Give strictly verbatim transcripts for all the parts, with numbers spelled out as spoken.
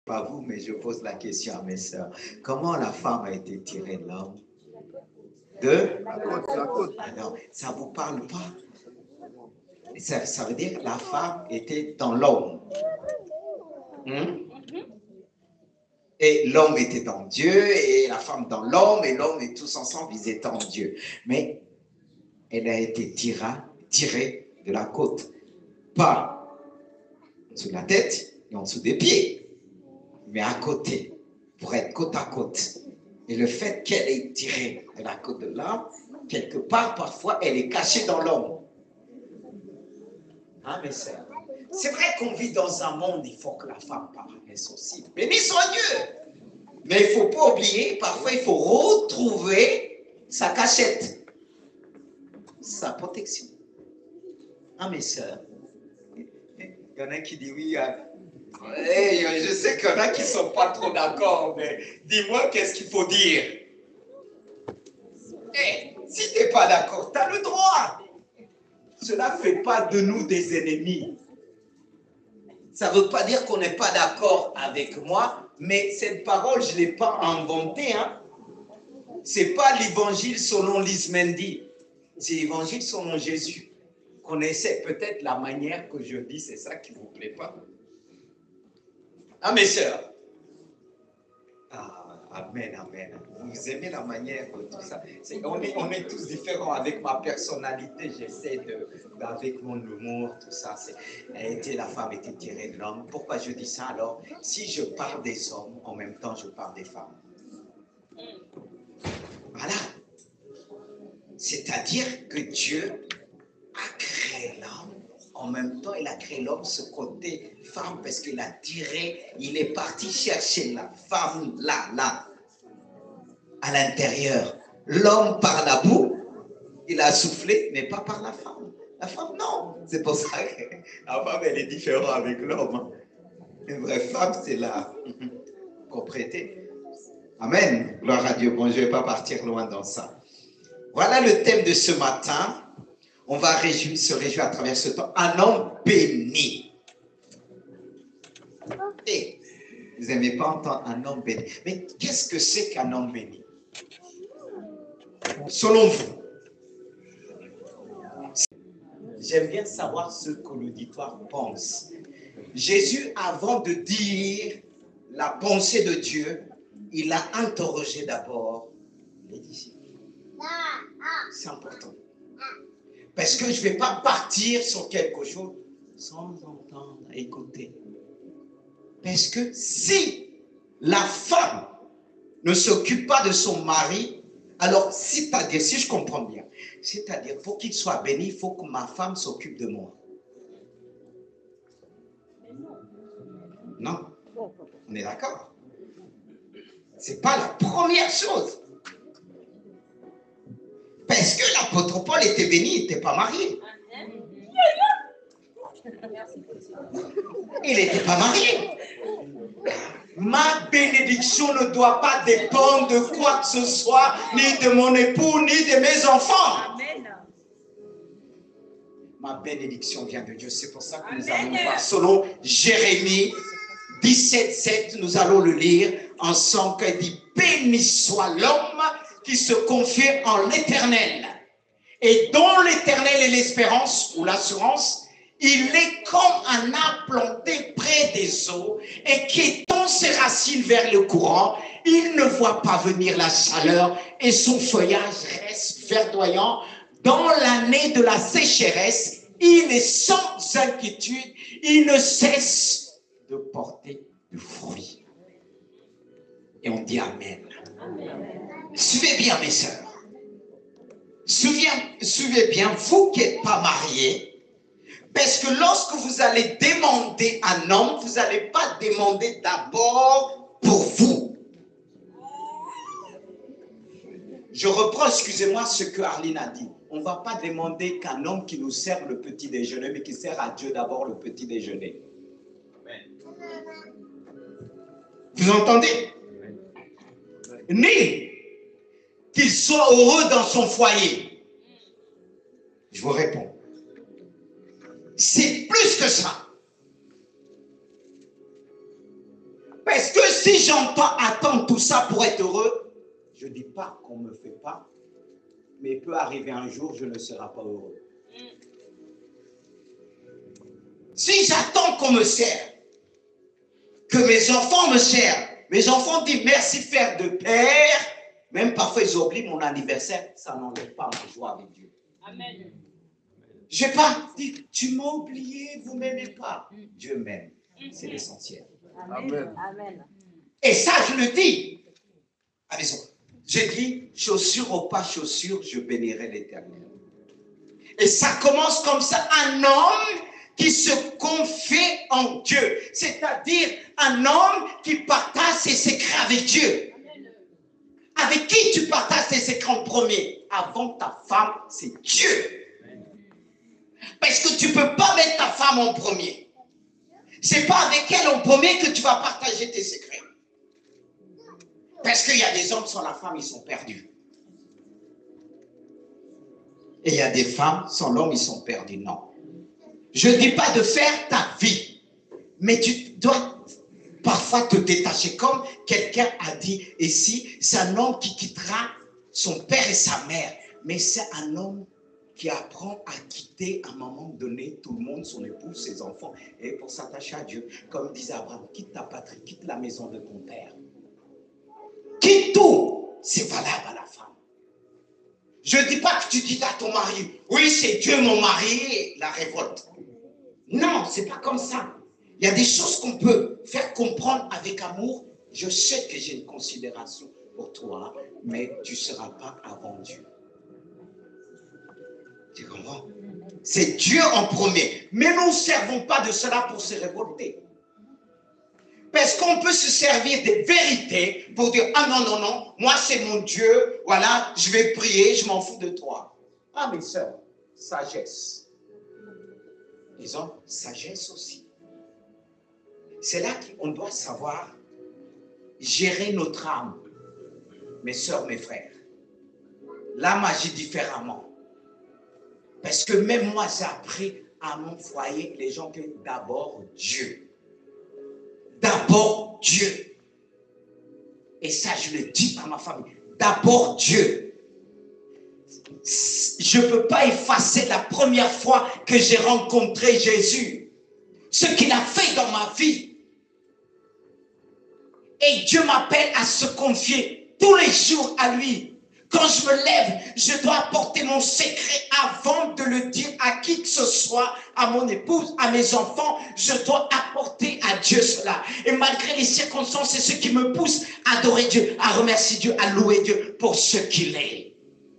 Pas vous, mais je pose la question à mes sœurs. Comment la femme a été tirée de l'homme? De la côte, la côte. Alors, ça ne vous parle pas? Ça, ça veut dire que la femme était dans l'homme. Hmm? Et l'homme était dans Dieu, et la femme dans l'homme, et l'homme et tous ensemble, ils étaient en Dieu. Mais elle a été tirée, tirée de la côte. Pas en dessous de la tête et en dessous des pieds, mais à côté, pour être côte à côte. Et le fait qu'elle est tirée de la côte de l'homme, quelque part, parfois, elle est cachée dans l'homme. Hein, mes sœurs? C'est vrai qu'on vit dans un monde, il faut que la femme paraisse aussi. Béni soit Dieu! Mais il ne faut pas oublier, parfois, il faut retrouver sa cachette, sa protection. Hein, mes sœurs? Il y en a qui disent oui. Hey, je sais qu'il y en a qui ne sont pas trop d'accord, mais dis-moi qu'est-ce qu'il faut dire. Hey, si tu n'es pas d'accord, tu as le droit. Cela ne fait pas de nous des ennemis. Ça ne veut pas dire qu'on n'est pas d'accord avec moi, mais cette parole, je ne l'ai pas inventée. Hein. Ce n'est pas l'évangile selon Lismendi, c'est l'évangile selon Jésus. Connaissez peut-être la manière que je dis, c'est ça qui ne vous plaît pas. Ah, mes sœurs. Ah, amen, amen. Vous aimez la manière de tout ça. C'est, on, est, on est tous différents. Avec ma personnalité, j'essaie de, avec mon humour, tout ça. C'est, était, la femme était tirée de l'homme. Pourquoi je dis ça alors? Si je parle des hommes, en même temps, je parle des femmes. Voilà. C'est-à-dire que Dieu a créé l'homme. En même temps, il a créé l'homme, ce côté femme, parce qu'il a tiré, il est parti chercher la femme là, là, à l'intérieur. L'homme par la boue, il a soufflé, mais pas par la femme. La femme, non. C'est pour ça que la femme, elle est différente avec l'homme. Une vraie femme, c'est la propriété. Amen. Gloire à Dieu. Bon, je ne vais pas partir loin dans ça. Voilà le thème de ce matin. On va réjouir, se réjouir à travers ce temps. Un homme béni. Et vous n'aimez pas entendre un homme béni. Mais qu'est-ce que c'est qu'un homme béni? Selon vous. J'aime bien savoir ce que l'auditoire pense. Jésus, avant de dire la pensée de Dieu, il a interrogé d'abord les disciples. C'est important. Parce que je ne vais pas partir sur quelque chose sans entendre, écouter. Parce que si la femme ne s'occupe pas de son mari, alors c'est-à-dire, si je comprends bien, c'est-à-dire pour qu'il soit béni, il faut que ma femme s'occupe de moi. Non, on est d'accord. Ce n'est pas la première chose. Parce que l'apôtre Paul était béni, il n'était pas marié. Il n'était pas marié. Ma bénédiction ne doit pas dépendre de quoi que ce soit, ni de mon époux, ni de mes enfants. Amen. Ma bénédiction vient de Dieu. C'est pour ça que nous allons voir selon Jérémie dix-sept, sept, nous allons le lire ensemble. Il dit, béni soit l'homme qui se confie en l'Éternel. Et dont l'Éternel est l'espérance ou l'assurance, il est comme un arbre planté près des eaux et qui étend ses racines vers le courant. Il ne voit pas venir la chaleur et son feuillage reste verdoyant. Dans l'année de la sécheresse, il est sans inquiétude. Il ne cesse de porter du fruit. Et on dit Amen. Amen. Suivez bien, mes sœurs. Suivez, suivez bien, vous qui n'êtes pas mariés. Parce que lorsque vous allez demander un homme, vous n'allez pas demander d'abord pour vous. Je reprends, excusez-moi, ce que Arline a dit. On ne va pas demander qu'un homme qui nous serve le petit déjeuner, mais qui sert à Dieu d'abord le petit déjeuner. Vous entendez? Ni qu'il soit heureux dans son foyer. Je vous réponds. C'est plus que ça. Parce si j'entends attendre tout ça pour être heureux, je ne dis pas qu'on ne me fait pas, mais il peut arriver un jour, je ne serai pas heureux. Si j'attends qu'on me serve, que mes enfants me servent, mes enfants disent merci Père de Père, même parfois ils oublient mon anniversaire, ça n'enlève pas ma joie avec Dieu. Amen. Je n'ai pas dit, tu m'as oublié, vous ne m'aimez pas. Dieu m'aime, c'est l'essentiel. Amen. Amen. Et ça, je le dis. À maison. J'ai dit, chaussure ou pas chaussure, je bénirai l'Éternel. Et ça commence comme ça, un homme qui se confie en Dieu. C'est-à-dire un homme qui partage ses secrets avec Dieu. Avec qui tu partages tes secrets en premier? Avant ta femme, c'est Dieu. Parce que tu ne peux pas mettre ta femme en premier. Ce n'est pas avec elle en premier que tu vas partager tes secrets. Parce qu'il y a des hommes sans la femme, ils sont perdus. Et il y a des femmes sans l'homme, ils sont perdus. Non. Je ne dis pas de faire ta vie. Mais tu dois parfois te détacher. Comme quelqu'un a dit ici, c'est un homme qui quittera son père et sa mère. Mais c'est un homme qui apprend à quitter à un moment donné tout le monde, son épouse, ses enfants, et pour s'attacher à Dieu. Comme disait Abraham, quitte ta patrie, quitte la maison de ton père. Quitte tout. C'est valable à la femme. Je ne dis pas que tu dis à ton mari, oui, c'est Dieu mon mari, la révolte. Non, ce n'est pas comme ça. Il y a des choses qu'on peut faire comprendre avec amour. Je sais que j'ai une considération pour toi, mais tu ne seras pas avant Dieu. Tu comprends? C'est Dieu en premier. Mais nous ne servons pas de cela pour se révolter. Parce qu'on peut se servir des vérités pour dire, ah non, non, non, moi c'est mon Dieu, voilà, je vais prier, je m'en fous de toi. Ah mes sœurs, sagesse. Ils ont sagesse aussi. C'est là qu'on doit savoir gérer notre âme. Mes sœurs, mes frères. L'âme agit différemment. Parce que même moi, j'ai appris à mon foyer, les gens, que d'abord Dieu. D'abord Dieu. Et ça, je le dis à ma famille. D'abord Dieu. Je ne peux pas effacer la première fois que j'ai rencontré Jésus. Ce qu'il a fait dans ma vie. Et Dieu m'appelle à se confier tous les jours à lui. Quand je me lève, je dois apporter mon secret avant de le dire à qui que ce soit, à mon épouse, à mes enfants. Je dois apporter à Dieu cela. Et malgré les circonstances, c'est ce qui me pousse à adorer Dieu, à remercier Dieu, à louer Dieu pour ce qu'il est.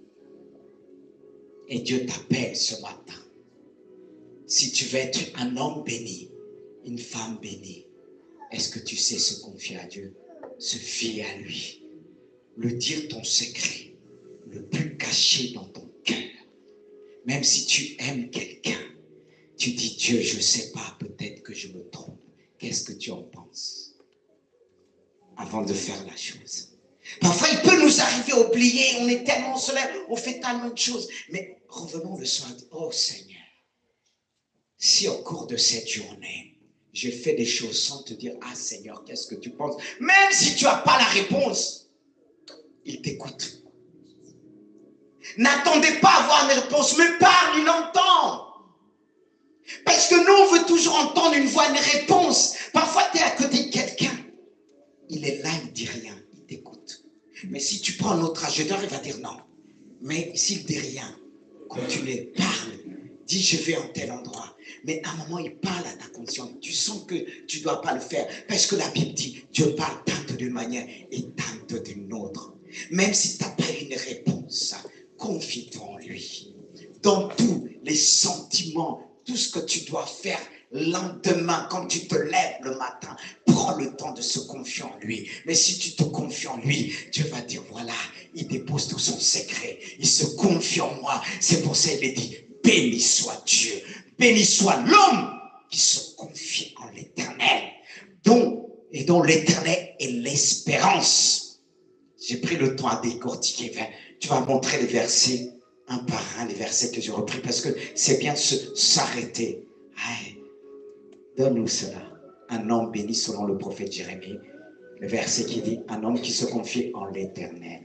Et Dieu t'appelle ce matin. Si tu veux être un homme béni, une femme bénie, est-ce que tu sais se confier à Dieu, se fier à lui, lui dire ton secret, le plus caché dans ton cœur. Même si tu aimes quelqu'un, tu dis, Dieu, je ne sais pas, peut-être que je me trompe. Qu'est-ce que tu en penses? Avant de faire la chose. Parfois, il peut nous arriver à oublier, on est tellement solaire, on fait tellement de choses. Mais revenons le soir, oh Seigneur, si au cours de cette journée, je fais des choses sans te dire, ah Seigneur, qu'est-ce que tu penses? Même si tu n'as pas la réponse, il t'écoute. N'attendez pas à avoir une réponse, mais parle, il entend. Parce que nous, on veut toujours entendre une voix, une réponse. Parfois, tu es à côté de quelqu'un. Il est là, il ne dit rien, il t'écoute. Mais si tu prends un autre ajouteur, il va dire non. Mais s'il ne dit rien, continue, parle. Dis, je vais en tel endroit. Mais à un moment, il parle à ta conscience. Tu sens que tu ne dois pas le faire. Parce que la Bible dit, Dieu parle tant d'une manière et tant d'une autre. Même si tu n'as pas une réponse, confie-toi en lui. Dans tous les sentiments, tout ce que tu dois faire le lendemain, quand tu te lèves le matin, prends le temps de se confier en lui. Mais si tu te confies en lui, Dieu va dire, voilà, il dépose tout son secret. Il se confie en moi. C'est pour ça qu'il est dit, béni soit Dieu. Béni soit l'homme qui se confie en l'Éternel. Dont, et dont l'Éternel est l'espérance. J'ai pris le temps à décortiquer. Tu vas montrer les versets, un par un, les versets que j'ai repris, parce que c'est bien de s'arrêter. Donne-nous cela. Un homme béni selon le prophète Jérémie. Le verset qui dit, un homme qui se confie en l'Éternel.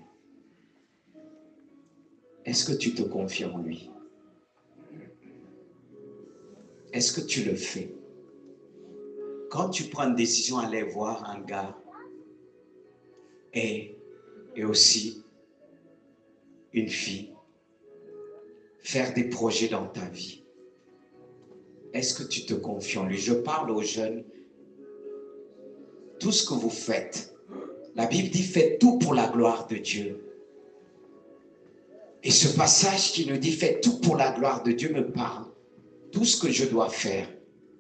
Est-ce que tu te confies en lui? Est-ce que tu le fais? Quand tu prends une décision, aller voir un gars et, et aussi une fille, faire des projets dans ta vie, est-ce que tu te confies en lui? Je parle aux jeunes. Tout ce que vous faites, la Bible dit, faites tout pour la gloire de Dieu. Et ce passage qui nous dit, faites tout pour la gloire de Dieu me parle. Tout ce que je dois faire,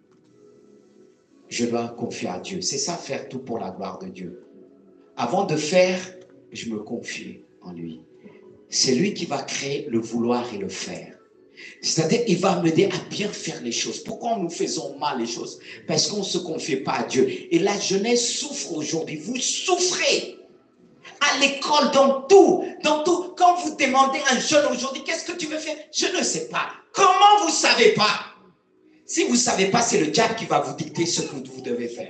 je dois confier à Dieu. C'est ça, faire tout pour la gloire de Dieu. Avant de faire, je me confie en lui. C'est lui qui va créer le vouloir et le faire. C'est-à-dire, il va m'aider à bien faire les choses. Pourquoi nous faisons mal les choses? Parce qu'on ne se confie pas à Dieu. Et la jeunesse souffre aujourd'hui. Vous souffrez. À l'école, dans tout, dans tout. Quand vous demandez à un jeune aujourd'hui, qu'est-ce que tu veux faire? Je ne sais pas. Comment vous ne savez pas? Si vous ne savez pas, c'est le diable qui va vous dicter ce que vous devez faire.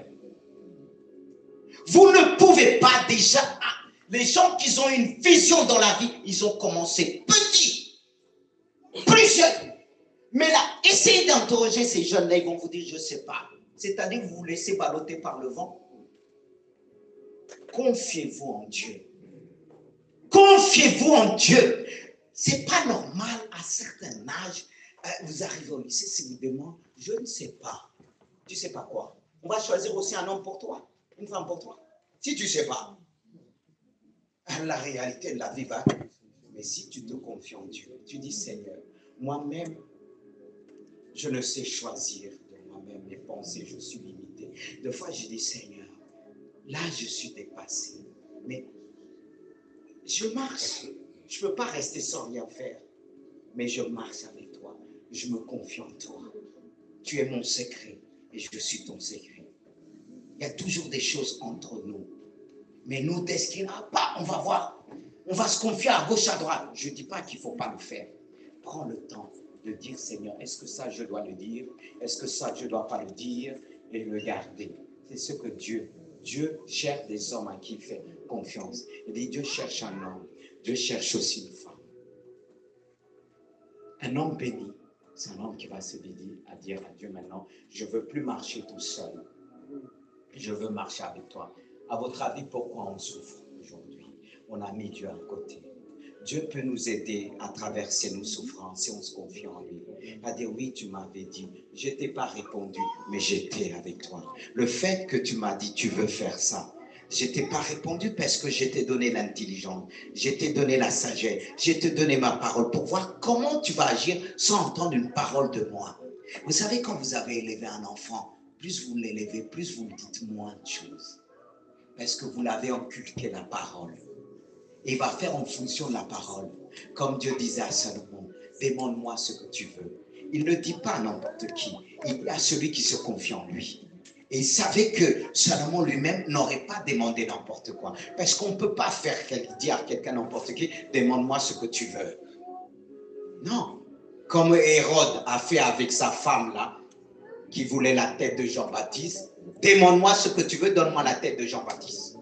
Vous ne pouvez pas déjà... Les gens qui ont une vision dans la vie, ils ont commencé petits, plus jeunes. Mais là, essayez d'interroger ces jeunes-là, ils vont vous dire, je ne sais pas. C'est-à-dire, vous vous laissez balloter par le vent. Confiez-vous en Dieu. Confiez-vous en Dieu. Ce n'est pas normal à certain âge. Vous arrivez au lycée, si vous demandez, je ne sais pas. Tu ne sais pas quoi? On va choisir aussi un homme pour toi, une femme pour toi. Si tu ne sais pas, la réalité de la vie va. Mais si tu te confies en Dieu, tu dis, Seigneur, moi-même, je ne sais choisir de moi-même mes pensées, je suis limité. Des fois, je dis, Seigneur, là, je suis dépassé. Mais je marche. Je ne peux pas rester sans rien faire. Mais je marche avec toi. Je me confie en toi. Tu es mon secret et je suis ton secret. Il y a toujours des choses entre nous. Mais nous, dès qu'il n'y en a pas, on va voir. On va se confier à gauche, à droite. Je ne dis pas qu'il ne faut pas le faire. Prends le temps de dire, Seigneur, est-ce que ça, je dois le dire? Est-ce que ça, je ne dois pas le dire? Et le garder. C'est ce que Dieu, Dieu cherche des hommes à qui il fait confiance. Il dit, Dieu cherche un homme. Dieu cherche aussi une femme. Un homme béni, c'est un homme qui va se dédier à dire à Dieu maintenant, je ne veux plus marcher tout seul. Je veux marcher avec toi. À votre avis, pourquoi on souffre aujourd'hui? On a mis Dieu à côté. Dieu peut nous aider à traverser nos souffrances si on se confie en lui. À dire, oui, tu m'avais dit, je ne t'ai pas répondu, mais j'étais avec toi. Le fait que tu m'as dit, tu veux faire ça, je ne t'ai pas répondu parce que je t'ai donné l'intelligence, je t'ai donné la sagesse, je t'ai donné ma parole pour voir comment tu vas agir sans entendre une parole de moi. Vous savez, quand vous avez élevé un enfant, plus vous l'élevez, plus vous lui dites moins de choses. Parce que vous l'avez inculqué la parole. Et il va faire en fonction de la parole. Comme Dieu disait à Salomon, demande-moi ce que tu veux. Il ne dit pas à n'importe qui. Il dit à celui qui se confie en lui. Et il savait que Salomon lui-même n'aurait pas demandé n'importe quoi. Parce qu'on ne peut pas faire dire à quelqu'un n'importe qui, demande-moi ce que tu veux. Non. Comme Hérode a fait avec sa femme là, qui voulait la tête de Jean-Baptiste, demande-moi ce que tu veux, donne-moi la tête de Jean-Baptiste.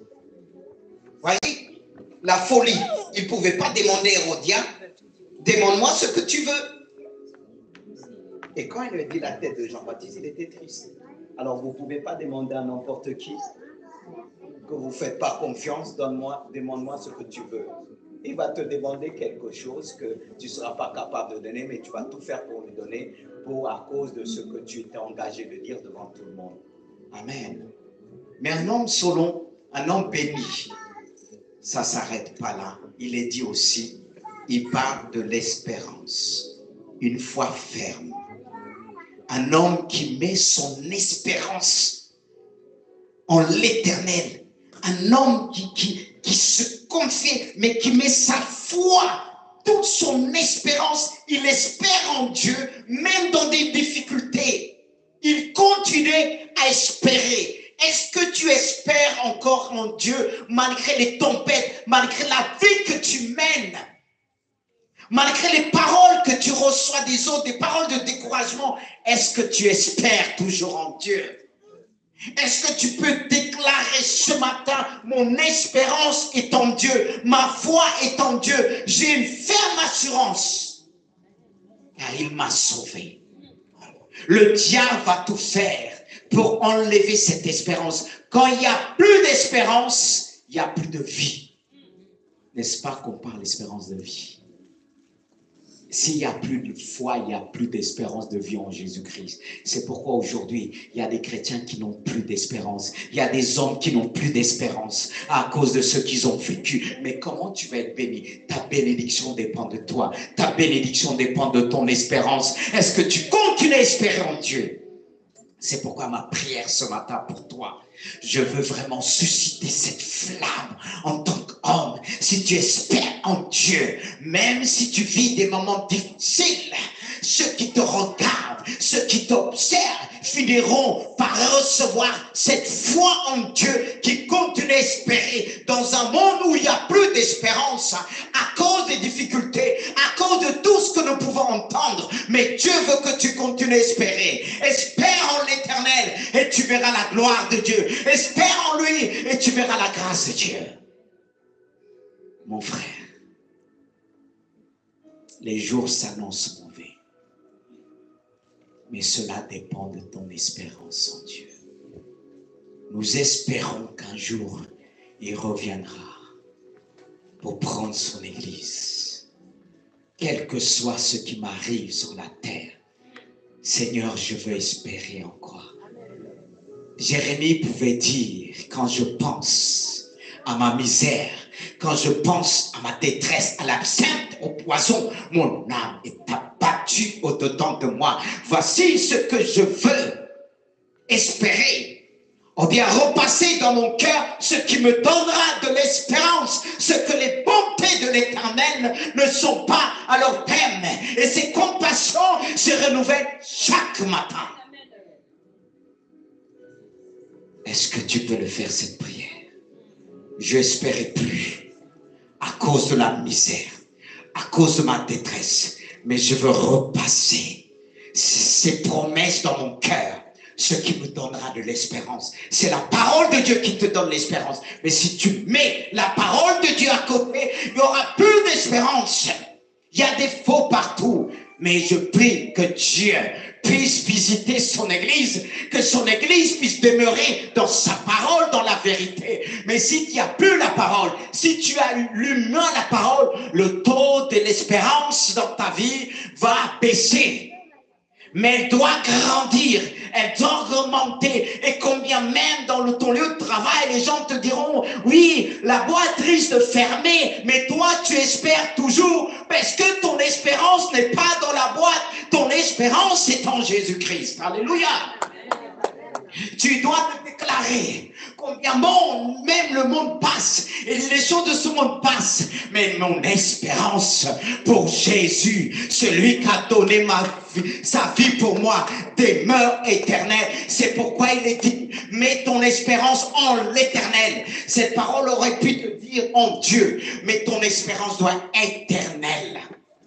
Voyez, la folie. Il ne pouvait pas demander à Hérodien, demande-moi ce que tu veux. Et quand il lui a dit la tête de Jean-Baptiste, il était triste. Alors vous ne pouvez pas demander à n'importe qui que vous ne faites pas confiance, donne-moi, demande-moi ce que tu veux. Il va te demander quelque chose que tu ne seras pas capable de donner, mais tu vas tout faire pour lui donner pour, à cause de ce que tu t'es engagé de dire devant tout le monde. Amen. Mais un homme selon, un homme béni, ça ne s'arrête pas là. Il est dit aussi, il parle de l'espérance, une foi ferme. Un homme qui met son espérance en l'Éternel. Un homme qui, qui, qui se confie, mais qui met sa foi, toute son espérance. Il espère en Dieu, même dans des difficultés. Il continue à espérer. Est-ce que tu espères encore en Dieu, malgré les tempêtes, malgré la vie que tu mènes? Malgré les paroles que tu reçois des autres, des paroles de découragement, est-ce que tu espères toujours en Dieu? Est-ce que tu peux déclarer ce matin, mon espérance est en Dieu, ma foi est en Dieu, j'ai une ferme assurance, car il m'a sauvé. Le diable va tout faire pour enlever cette espérance. Quand il n'y a plus d'espérance, il n'y a plus de vie. N'est-ce pas qu'on parle d'espérance de vie? S'il n'y a plus de foi, il n'y a plus d'espérance de vie en Jésus-Christ. C'est pourquoi aujourd'hui, il y a des chrétiens qui n'ont plus d'espérance. Il y a des hommes qui n'ont plus d'espérance à cause de ce qu'ils ont vécu. Mais comment tu vas être béni? Ta bénédiction dépend de toi. Ta bénédiction dépend de ton espérance. Est-ce que tu continues à espérer en Dieu? C'est pourquoi ma prière ce matin pour toi, je veux vraiment susciter cette flamme en tant qu'homme. Si tu espères en Dieu, même si tu vis des moments difficiles, ceux qui te regardent, ceux qui t'observent finiront par recevoir cette foi en Dieu qui continue à espérer dans un monde où il n'y a plus d'espérance à cause des difficultés, à cause de tout ce que nous pouvons entendre. Mais Dieu veut que tu continues à espérer. Espère en l'Éternel et tu verras la gloire de Dieu. Espère en lui et tu verras la grâce de Dieu. Mon frère, les jours s'annoncent mauvais. Mais cela dépend de ton espérance en Dieu. Nous espérons qu'un jour, il reviendra pour prendre son Église. Quel que soit ce qui m'arrive sur la terre, Seigneur, je veux espérer encore. Jérémie pouvait dire, quand je pense à ma misère, quand je pense à ma détresse, à l'absinthe, au poison, mon âme est abattue au-dedans de moi. Voici ce que je veux espérer. On vient repasser dans mon cœur ce qui me donnera de l'espérance, ce que les bontés de l'Éternel ne sont pas à leur terme. Et ses compassions se renouvellent chaque matin. Est-ce que tu peux le faire, cette prière? Je n'espérais plus à cause de la misère, à cause de ma détresse, mais je veux repasser ces promesses dans mon cœur, ce qui me donnera de l'espérance. C'est la parole de Dieu qui te donne l'espérance. Mais si tu mets la parole de Dieu à côté, il n'y aura plus d'espérance. Il y a des faux partout. Mais je prie que Dieu puisse visiter son Église, que son Église puisse demeurer dans sa parole, dans la vérité. Mais si tu n'as plus la parole, si tu as l'humain, la parole, le taux de l'espérance dans ta vie va baisser. Mais elle doit grandir, elle doit augmenter. Et combien même dans le, ton lieu de travail, les gens te diront, oui, la boîte risque de fermer, mais toi tu espères toujours, parce que ton espérance n'est pas dans la boîte, ton espérance est en Jésus-Christ. Alléluia. Tu dois te déclarer combien bon, même le monde passe et les choses de ce monde passent, mais mon espérance pour Jésus, celui qui a donné ma vie, sa vie pour moi, demeure éternelle. C'est pourquoi il est dit, mets ton espérance en l'Éternel. Cette parole aurait pu te dire en Dieu, mais ton espérance doit être éternelle.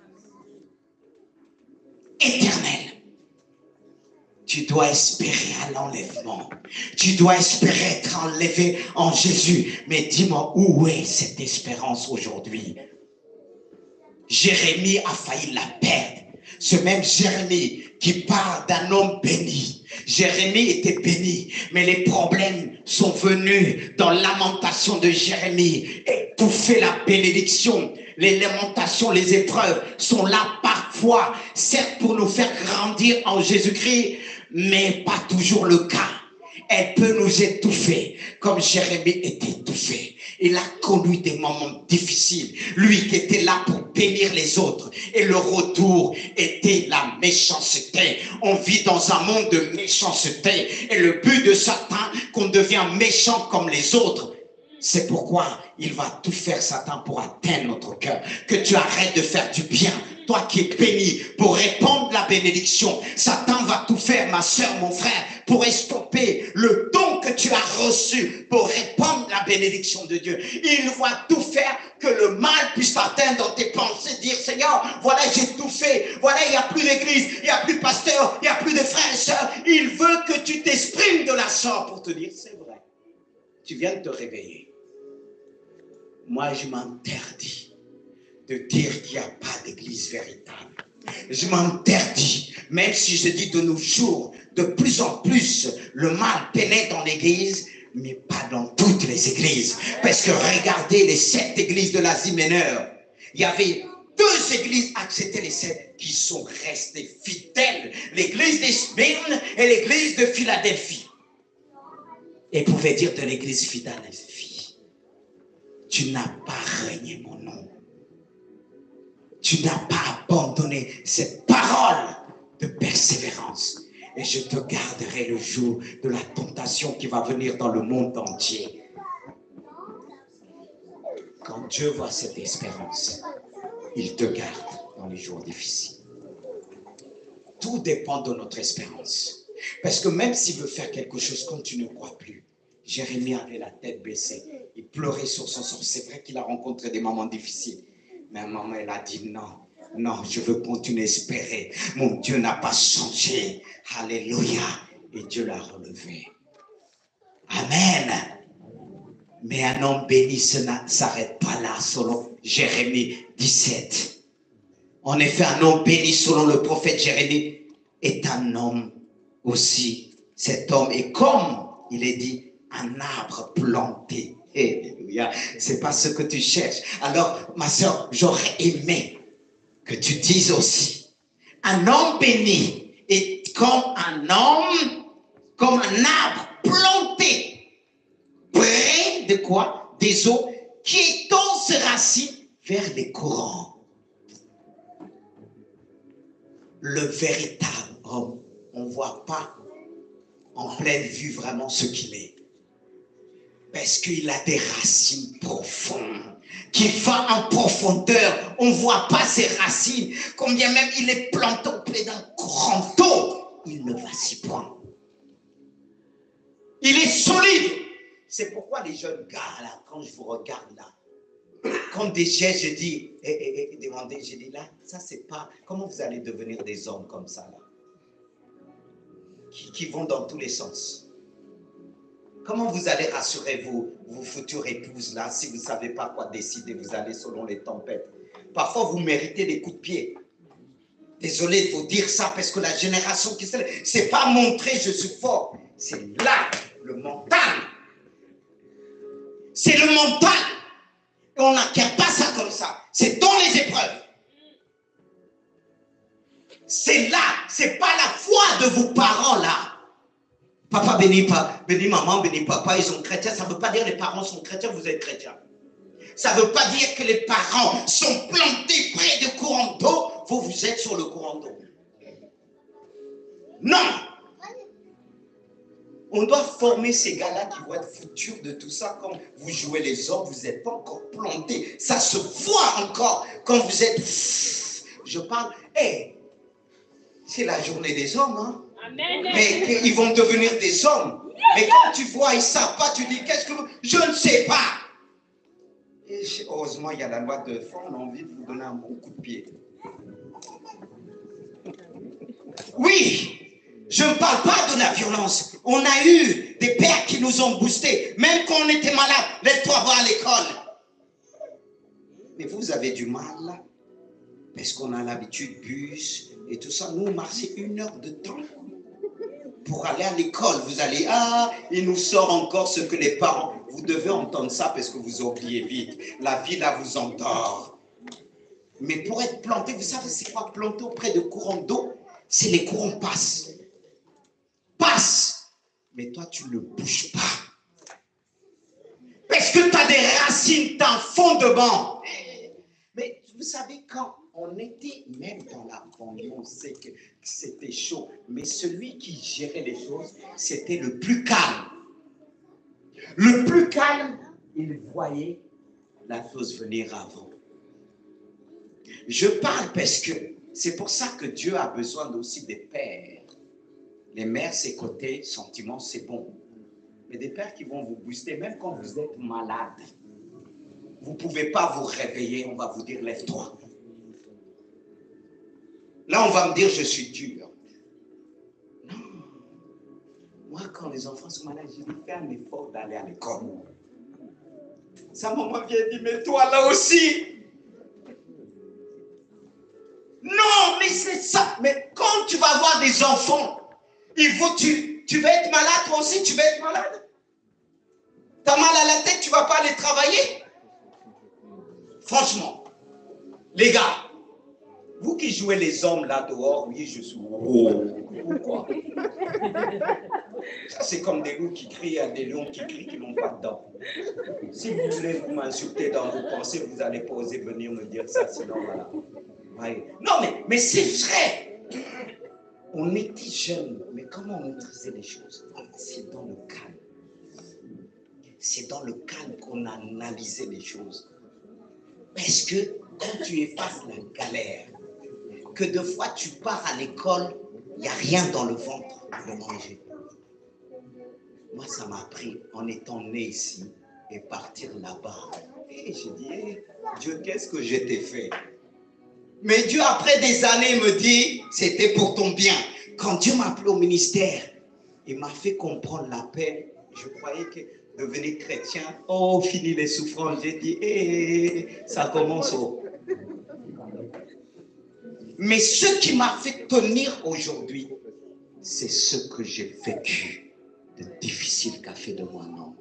Éternelle. Tu dois espérer à l'enlèvement. Tu dois espérer être enlevé en Jésus. Mais dis-moi, où est cette espérance aujourd'hui? Jérémie a failli la perdre. Ce même Jérémie qui parle d'un homme béni. Jérémie était béni, mais les problèmes sont venus dans la lamentation de Jérémie, étouffer la bénédiction. Les lamentations, les épreuves sont là parfois, certes pour nous faire grandir en Jésus-Christ, mais pas toujours le cas. Elle peut nous étouffer, comme Jérémie était étouffé. Il a connu des moments difficiles. Lui qui était là pour bénir les autres. Et le retour était la méchanceté. On vit dans un monde de méchanceté. Et le but de Satan, qu'on devient méchant comme les autres. C'est pourquoi il va tout faire, Satan, pour atteindre notre cœur. Que tu arrêtes de faire du bien toi qui es béni, pour répandre la bénédiction. Satan va tout faire, ma soeur, mon frère, pour stopper le don que tu as reçu, pour répandre la bénédiction de Dieu. Il va tout faire que le mal puisse t'atteindre dans tes pensées, dire Seigneur, voilà, j'ai tout fait, voilà, il n'y a plus d'église, il n'y a plus de pasteur, il n'y a plus de frères et sœurs. Il veut que tu t'exprimes de la sorte pour te dire, c'est vrai, tu viens de te réveiller. Moi, je m'interdis de dire qu'il n'y a pas d'église véritable. Je m'interdis, même si je dis de nos jours, de plus en plus, le mal pénètre dans l'église, mais pas dans toutes les églises. Parce que regardez les sept églises de l'Asie mineure. Il y avait deux églises, ah, c'était les sept, qui sont restées fidèles. L'église de Smyrne et l'église de Philadelphie. Et pouvait dire de l'église Philadelphie, tu n'as pas régné mon nom. Tu n'as pas abandonné cette parole de persévérance. Et je te garderai le jour de la tentation qui va venir dans le monde entier. Quand Dieu voit cette espérance, il te garde dans les jours difficiles. Tout dépend de notre espérance. Parce que même s'il veut faire quelque chose quand tu ne crois plus, Jérémie avait la tête baissée. Il pleurait sur son sort. C'est vrai qu'il a rencontré des moments difficiles. Mais maman, elle a dit non, non, je veux continuer à espérer. Mon Dieu n'a pas changé. Alléluia. Et Dieu l'a relevé. Amen. Mais un homme béni ne s'arrête pas là, selon Jérémie dix-sept. En effet, un homme béni, selon le prophète Jérémie, est un homme aussi. Cet homme est comme, il est dit, un arbre planté. Alléluia. C'est pas ce que tu cherches. Alors, ma soeur, j'aurais aimé que tu dises aussi, un homme béni est comme un homme, comme un arbre planté, près de quoi? Des eaux, qui étend ses racines vers les courants. Le véritable homme, on ne voit pas en pleine vue vraiment ce qu'il est. Parce qu'il a des racines profondes, qui va en profondeur. On ne voit pas ses racines. Combien même il est planté auprès d'un courant d'eau, il ne vacille point. Il est solide. C'est pourquoi les jeunes gars, là, quand je vous regarde là, quand des jeunes, je dis, et, et, et demandez, je dis là, ça c'est pas, comment vous allez devenir des hommes comme ça là, qui, qui vont dans tous les sens. Comment vous allez rassurer vos, vos futures épouses là, si vous ne savez pas quoi décider, vous allez selon les tempêtes. Parfois, vous méritez des coups de pied. Désolé de vous dire ça, parce que la génération qui se lève, c'est pas montrer je suis fort. C'est là, le mental. C'est le mental. Et on n'acquiert pas ça comme ça. C'est dans les épreuves. C'est là, c'est pas la foi de vos parents là. Papa béni, papa, béni maman, béni papa, ils sont chrétiens. Ça ne veut pas dire que les parents sont chrétiens, vous êtes chrétiens. Ça ne veut pas dire que les parents sont plantés près de courants d'eau, vous, vous êtes sur le courant d'eau. Non. On doit former ces gars-là qui vont être futurs de tout ça. Quand vous jouez les hommes, vous n'êtes pas encore plantés. Ça se voit encore quand vous êtes... Je parle... Hey, c'est la journée des hommes, hein? Amen. Mais ils vont devenir des hommes. Mais quand tu vois, ils ne savent pas, tu dis, qu'est-ce que vous... Je ne sais pas. Et heureusement, il y a la loi de fond, on a envie de vous donner un bon coup de pied. Oui, je ne parle pas de la violence. On a eu des pères qui nous ont boostés, même quand on était malade, laisse-toi voir à l'école. Mais vous avez du mal, là, parce qu'on a l'habitude, bus et tout ça. Nous, on marchait une heure de temps pour aller à l'école. Vous allez, ah, il nous sort encore ce que les parents... Vous devez entendre ça parce que vous oubliez vite. La vie, là, vous endort. Mais pour être planté, vous savez, c'est quoi planter auprès de courants d'eau? C'est les courants passent. Passent. Mais toi, tu ne bouges pas. Parce que tu as des racines, tu as un fondement. Mais vous savez, quand on était même dans la banlieue, on sait que c'était chaud. Mais celui qui gérait les choses, c'était le plus calme. Le plus calme, il voyait la chose venir avant. Je parle parce que c'est pour ça que Dieu a besoin aussi des pères. Les mères, c'est côté sentiment, c'est bon. Mais des pères qui vont vous booster, même quand vous êtes malade. Vous ne pouvez pas vous réveiller, on va vous dire lève-toi. Là, on va me dire je suis dur. Non. Moi, quand les enfants sont malades, je dis fais un effort d'aller à l'école. Sa maman vient dire mais toi là aussi. Non, mais c'est ça. Mais quand tu vas avoir des enfants, il faut tu, tu vas être malade, toi aussi tu vas être malade. T'as mal à la tête, tu ne vas pas aller travailler. Franchement, les gars, vous qui jouez les hommes là dehors, oui, je suis oh, pourquoi? Ça, c'est comme des loups qui crient à des lions qui crient qui n'ont pas de dents. Si vous voulez vous m'insulter dans vos pensées, vous n'allez pas oser venir me dire ça, sinon voilà. Ouais. Non, mais, mais c'est vrai. On était jeunes, mais comment on maîtrisait les choses? C'est dans le calme. C'est dans le calme qu'on a analysé les choses. Parce que quand tu es face à la galère, que deux fois tu pars à l'école, il n'y a rien dans le ventre de manger. Moi, ça m'a pris en étant né ici et partir là-bas. Et j'ai dit, hey, Dieu, qu'est-ce que je t'ai fait? Mais Dieu, après des années, me dit, c'était pour ton bien. Quand Dieu m'a appelé au ministère, il m'a fait comprendre l'appel. Je croyais que devenir chrétien, oh, fini les souffrances. J'ai dit, hey, ça commence au... Mais ce qui m'a fait tenir aujourd'hui, c'est ce que j'ai vécu de difficile qu'a fait de moi un homme.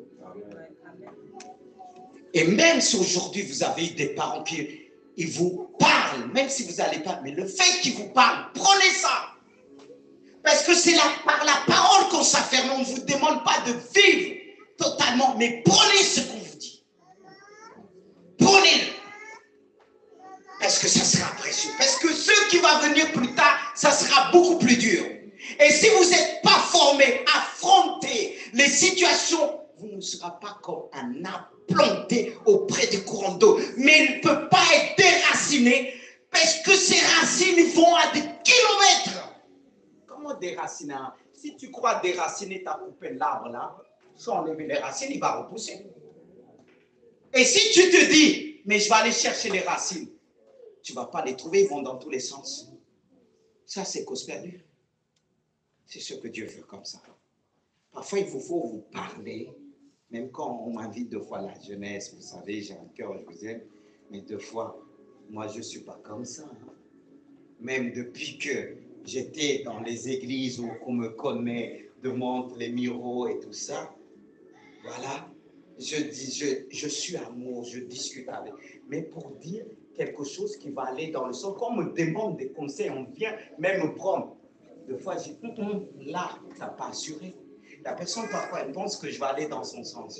Et même si aujourd'hui vous avez eu des parents qui ils vous parlent, même si vous n'allez pas, mais le fait qu'ils vous parlent, prenez ça. Parce que c'est la, par la parole qu'on s'afferme. On ne vous demande pas de vivre totalement, mais prenez ce qu'on vous dit. Prenez-le. Parce que ça sera précieux. Parce que ce qui va venir plus tard, ça sera beaucoup plus dur. Et si vous n'êtes pas formé à affronter les situations, vous ne serez pas comme un arbre planté auprès des courants d'eau. Mais il ne peut pas être déraciné parce que ces racines vont à des kilomètres. Comment déraciner? Si tu crois déraciner, tu as coupé l'arbre là, sans enlever les racines, il va repousser. Et si tu te dis, mais je vais aller chercher les racines, tu ne vas pas les trouver, ils vont dans tous les sens. Ça, c'est cause perdue. C'est ce que Dieu veut comme ça. Parfois, il vous faut vous parler, même quand on m'invite deux fois à la jeunesse, vous savez, j'ai un cœur, je vous aime, mais deux fois, moi, je ne suis pas comme ça. Même depuis que j'étais dans les églises où on me connaît, demande les miroirs et tout ça, voilà, je dis, je, je suis amour, je discute avec. Mais pour dire quelque chose qui va aller dans le sens, quand on me demande des conseils, on vient même me prendre. Deux fois, j'ai dit, là, tu n'as pas assuré. La personne, parfois, elle pense que je vais aller dans son sens.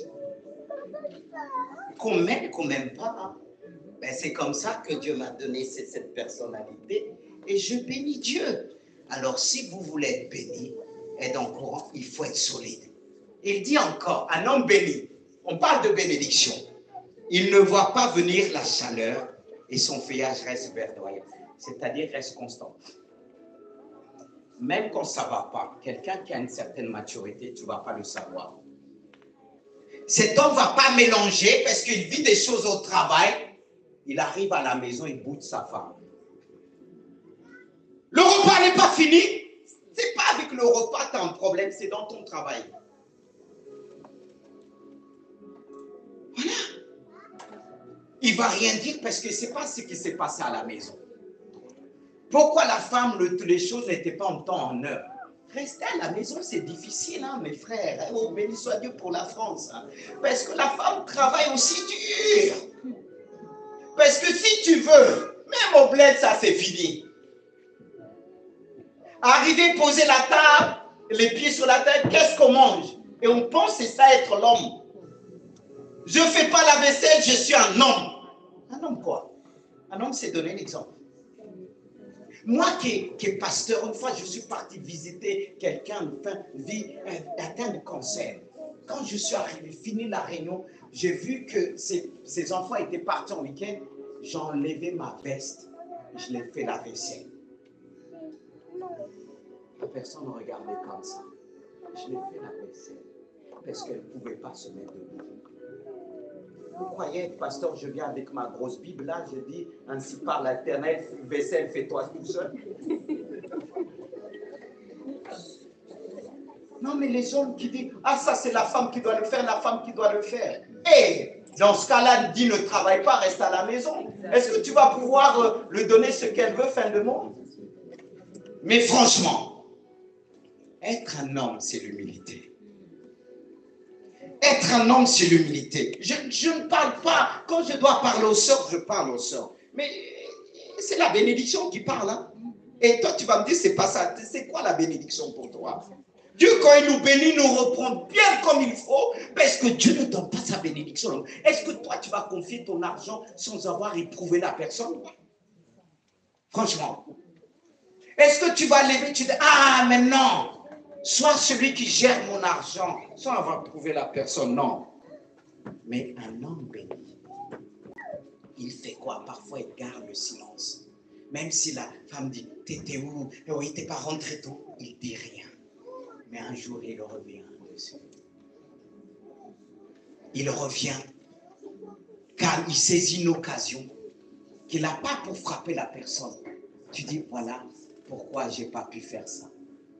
Qu'on m'aime, qu'on m'aime pas. Ben, c'est comme ça que Dieu m'a donné cette personnalité. Et je bénis Dieu. Alors, si vous voulez être béni, être en courant, il faut être solide. Il dit encore, un homme béni, on parle de bénédiction. Il ne voit pas venir la chaleur et son feuillage reste verdoyant. C'est-à-dire reste constant. Même quand ça ne va pas, quelqu'un qui a une certaine maturité, tu ne vas pas le savoir. Cet homme ne va pas mélanger parce qu'il vit des choses au travail. Il arrive à la maison, il boude sa femme. Le repas n'est pas fini. Ce n'est pas avec le repas que tu as un problème, c'est dans ton travail. Voilà. Il ne va rien dire parce que ce n'est pas ce qui s'est passé à la maison. Pourquoi la femme, le, les choses n'étaient pas en temps, en heure? Rester à la maison, c'est difficile, hein, mes frères. Oh, béni soit Dieu pour la France. Hein. Parce que la femme travaille aussi dur. Parce que si tu veux, même au bled, ça c'est fini. Arriver, poser la table, les pieds sur la table, qu'est-ce qu'on mange? Et on pense que c'est ça être l'homme. Je ne fais pas la vaisselle, je suis un homme. Un homme quoi? Un homme, c'est donner l'exemple. Moi qui, qui est pasteur, une fois je suis parti visiter quelqu'un qui atteint de cancer. Quand je suis arrivé, fini la réunion, j'ai vu que ses, ses enfants étaient partis en week-end. J'ai enlevé ma veste je l'ai fait la vaisselle. La personne regardait comme ça. Je l'ai fait la vaisselle. Parce qu'elle ne pouvait pas se mettre debout. Vous croyez, pasteur, je viens avec ma grosse Bible là, je dis, ainsi par l'Éternel, vaisselle, fais-toi tout seul. Non, mais les hommes qui disent, ah, ça c'est la femme qui doit le faire, la femme qui doit le faire. Et dans ce cas-là, dit, ne travaille pas, reste à la maison. Est-ce que tu vas pouvoir euh, lui donner ce qu'elle veut, fin de mois? Mais franchement, être un homme, c'est l'humilité. Être un homme, c'est l'humilité. Je, je ne parle pas, quand je dois parler aux sœurs, je parle aux sœurs. Mais c'est la bénédiction qui parle. Hein? Et toi, tu vas me dire, c'est pas ça. C'est quoi la bénédiction pour toi? Dieu, quand il nous bénit, nous reprend bien comme il faut, parce que Dieu ne donne pas sa bénédiction. Est-ce que toi, tu vas confier ton argent sans avoir éprouvé la personne? Franchement. Est-ce que tu vas lever, tu dis, ah, mais non, sois celui qui gère mon argent, sans avoir prouvé la personne, non. Mais un homme béni, il fait quoi? Parfois, il garde le silence. Même si la femme dit, t'étais où? Oui, t'es pas rentré tôt. Il dit rien. Mais un jour, il revient dessus. Il revient car il saisit une occasion qu'il n'a pas pour frapper la personne. Tu dis, voilà pourquoi je n'ai pas pu faire ça.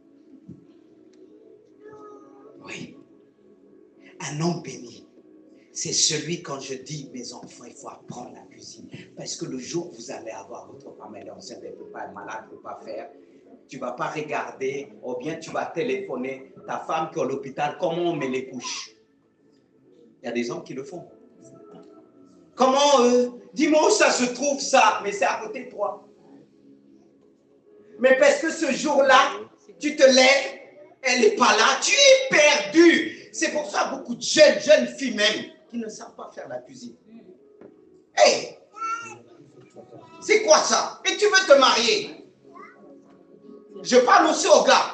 Oui. Un homme béni, c'est celui quand je dis, mes enfants, il faut apprendre la cuisine. Parce que le jour où vous allez avoir votre femme, elle est enceinte, elle ne peut pas être malade, elle ne peut pas faire. Tu ne vas pas regarder, ou bien tu vas téléphoner ta femme qui est à l'hôpital, comment on met les couches. Il y a des hommes qui le font. Comment, euh, dis-moi où ça se trouve ça, mais c'est à côté de toi. Mais parce que ce jour-là, tu te lèves, elle n'est pas là, tu es perdu. C'est pour ça beaucoup de jeunes, jeunes filles même, qui ne savent pas faire la cuisine. Hé, hey, c'est quoi ça? Et tu veux te marier? Je parle aussi aux gars.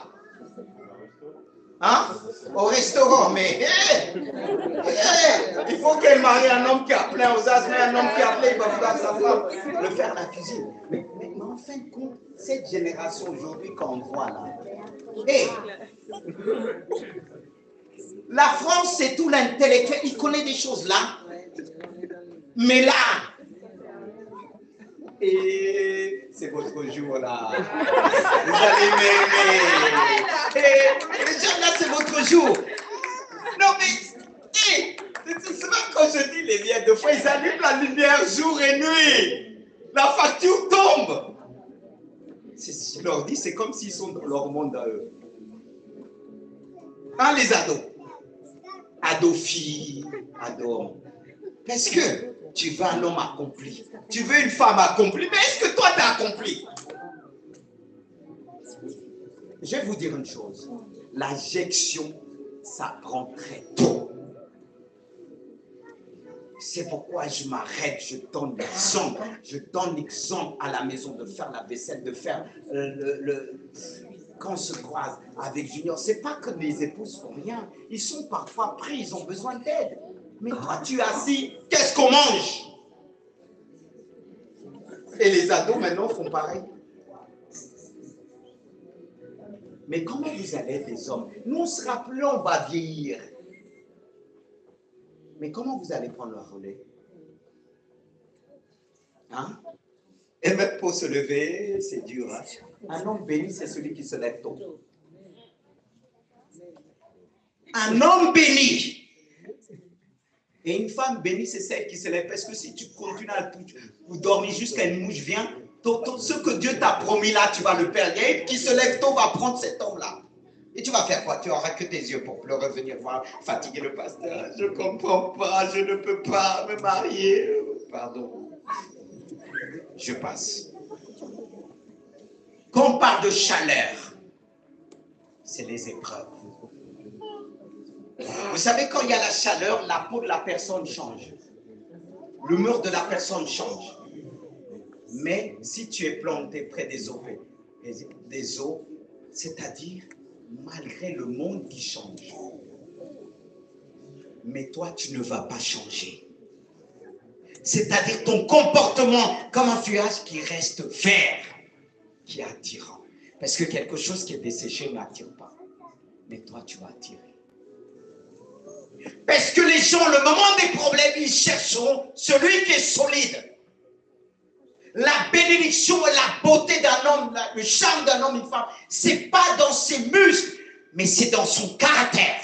Hein? Au restaurant, mais hey, hey, il faut qu'elle marie un homme qui a plein aux as, mais un homme qui a plein, il va vouloir sa femme le faire la cuisine. Mais, mais, mais en fin de compte, cette génération aujourd'hui qu'on voit là, hey, la France, c'est tout l'intellectuel, il connaît des choses là, mais là, et c'est votre jour là. Vous allez m'aimer. Et les gens là, c'est votre jour. Non mais, hey, c'est même quand je dis les liens de foi, ils allument la lumière jour et nuit. La facture tombe. Je leur dis, c'est comme s'ils sont dans leur monde à eux. Hein, les ados? Ados filles, ados hommes. Parce que tu veux un homme accompli. Tu veux une femme accomplie. Mais est-ce que toi, tu as accompli? Je vais vous dire une chose. L'injection, ça prend très tôt. C'est pourquoi je m'arrête, je donne l'exemple. Je donne l'exemple à la maison de faire la vaisselle, de faire euh, le, le... Quand on se croise avec Junior, ce n'est pas que les épouses font rien. Ils sont parfois pris, ils ont besoin d'aide. Mais toi, tu es assis, qu'est-ce qu'on mange? Et les ados, maintenant, font pareil. Mais comment vous allez être des hommes? Nous, on se rappelle, on va vieillir. Mais comment vous allez prendre le relais? Hein? Et même pour se lever, c'est dur. Hein? Un homme béni, c'est celui qui se lève tôt. Un homme béni. Et une femme bénie, c'est celle qui se lève. Parce que si tu continues à vous dormir jusqu'à une mouche vient, tout, tout, ce que Dieu t'a promis là, tu vas le perdre. Et une qui se lève tôt va prendre cet homme-là. Et tu vas faire quoi? Tu n'auras que tes yeux pour pleurer, revenir voir, fatiguer le pasteur. Je ne comprends pas, je ne peux pas me marier. Pardon. Je passe. Quand on parle de chaleur, c'est les épreuves. Vous savez, quand il y a la chaleur, la peau de la personne change. L'humeur de la personne change. Mais si tu es planté près des eaux, des eaux, c'est-à-dire malgré le monde qui change, mais toi, tu ne vas pas changer. C'est-à-dire ton comportement comme un feuillage qui reste vert, qui est attirant. Parce que quelque chose qui est desséché n'attire pas. Mais toi, tu vas attirer. Parce que les gens, le moment des problèmes, ils chercheront celui qui est solide. La bénédiction et la beauté d'un homme, le charme d'un homme et d'une femme, c'est pas dans ses muscles, mais c'est dans son caractère.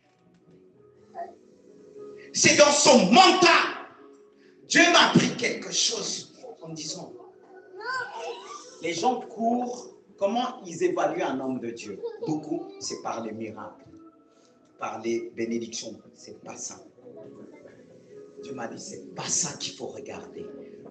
C'est dans son mental. Dieu m'a appris quelque chose en me disant, les gens courent, comment ils évaluent un homme de Dieu? Beaucoup, c'est par les miracles, par les bénédictions. C'est pas ça. Dieu m'a dit, c'est pas ça qu'il faut regarder.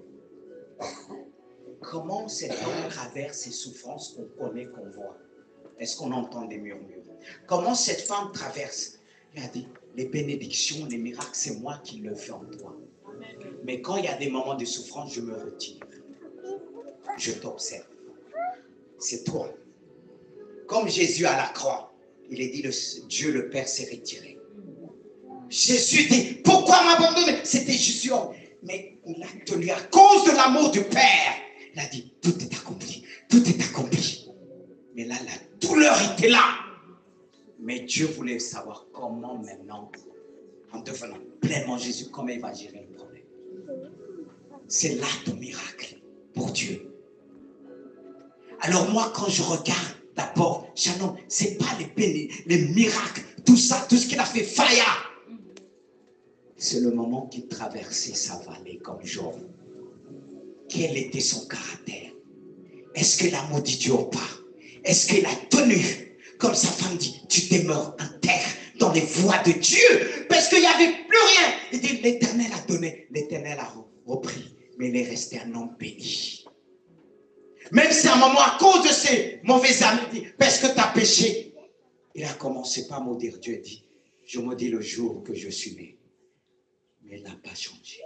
Comment cet homme traverse ces souffrances qu'on connaît, qu'on voit? Est-ce qu'on entend des murmures? Comment cette femme traverse? Il a dit, les bénédictions, les miracles, c'est moi qui le fais en toi. Mais quand il y a des moments de souffrance, je me retire. Je t'observe. C'est toi. Comme Jésus à la croix, il est dit, le, Dieu le Père s'est retiré. Jésus dit, pourquoi m'abandonner? C'était Jésus. Mais il a tenu à cause de l'amour du Père. Il a dit, tout est accompli. Tout est accompli. Mais là, la douleur était là. Mais Dieu voulait savoir comment maintenant, en devenant pleinement Jésus, comment il va gérer le problème. C'est là ton miracle pour Dieu. Alors moi, quand je regarde d'abord, Shannon, ce n'est pas les, les miracles, tout ça, tout ce qu'il a fait, Faya. C'est le moment qu'il traversait sa vallée comme Job. Quel était son caractère? Est-ce qu'il a maudit Dieu ou pas? Est-ce qu'il a tenu, comme sa femme dit, tu demeures intègre dans les voies de Dieu? Parce qu'il n'y avait plus rien. Il dit, l'Éternel a donné, l'Éternel a repris, mais il est resté un homme béni. Même si à un moment, à cause de ses mauvais amis, parce que tu as péché, il a commencé par maudire Dieu et dit, je maudis le jour que je suis né. Mais il n'a pas changé.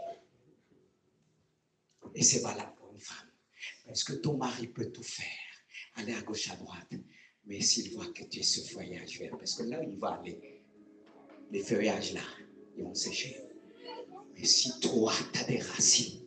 Et c'est valable pour une femme. Parce que ton mari peut tout faire, aller à gauche, à droite. Mais s'il voit que tu es ce feuillage vert, parce que là où il va aller, les feuillages là, ils vont sécher. Mais si toi, tu as des racines,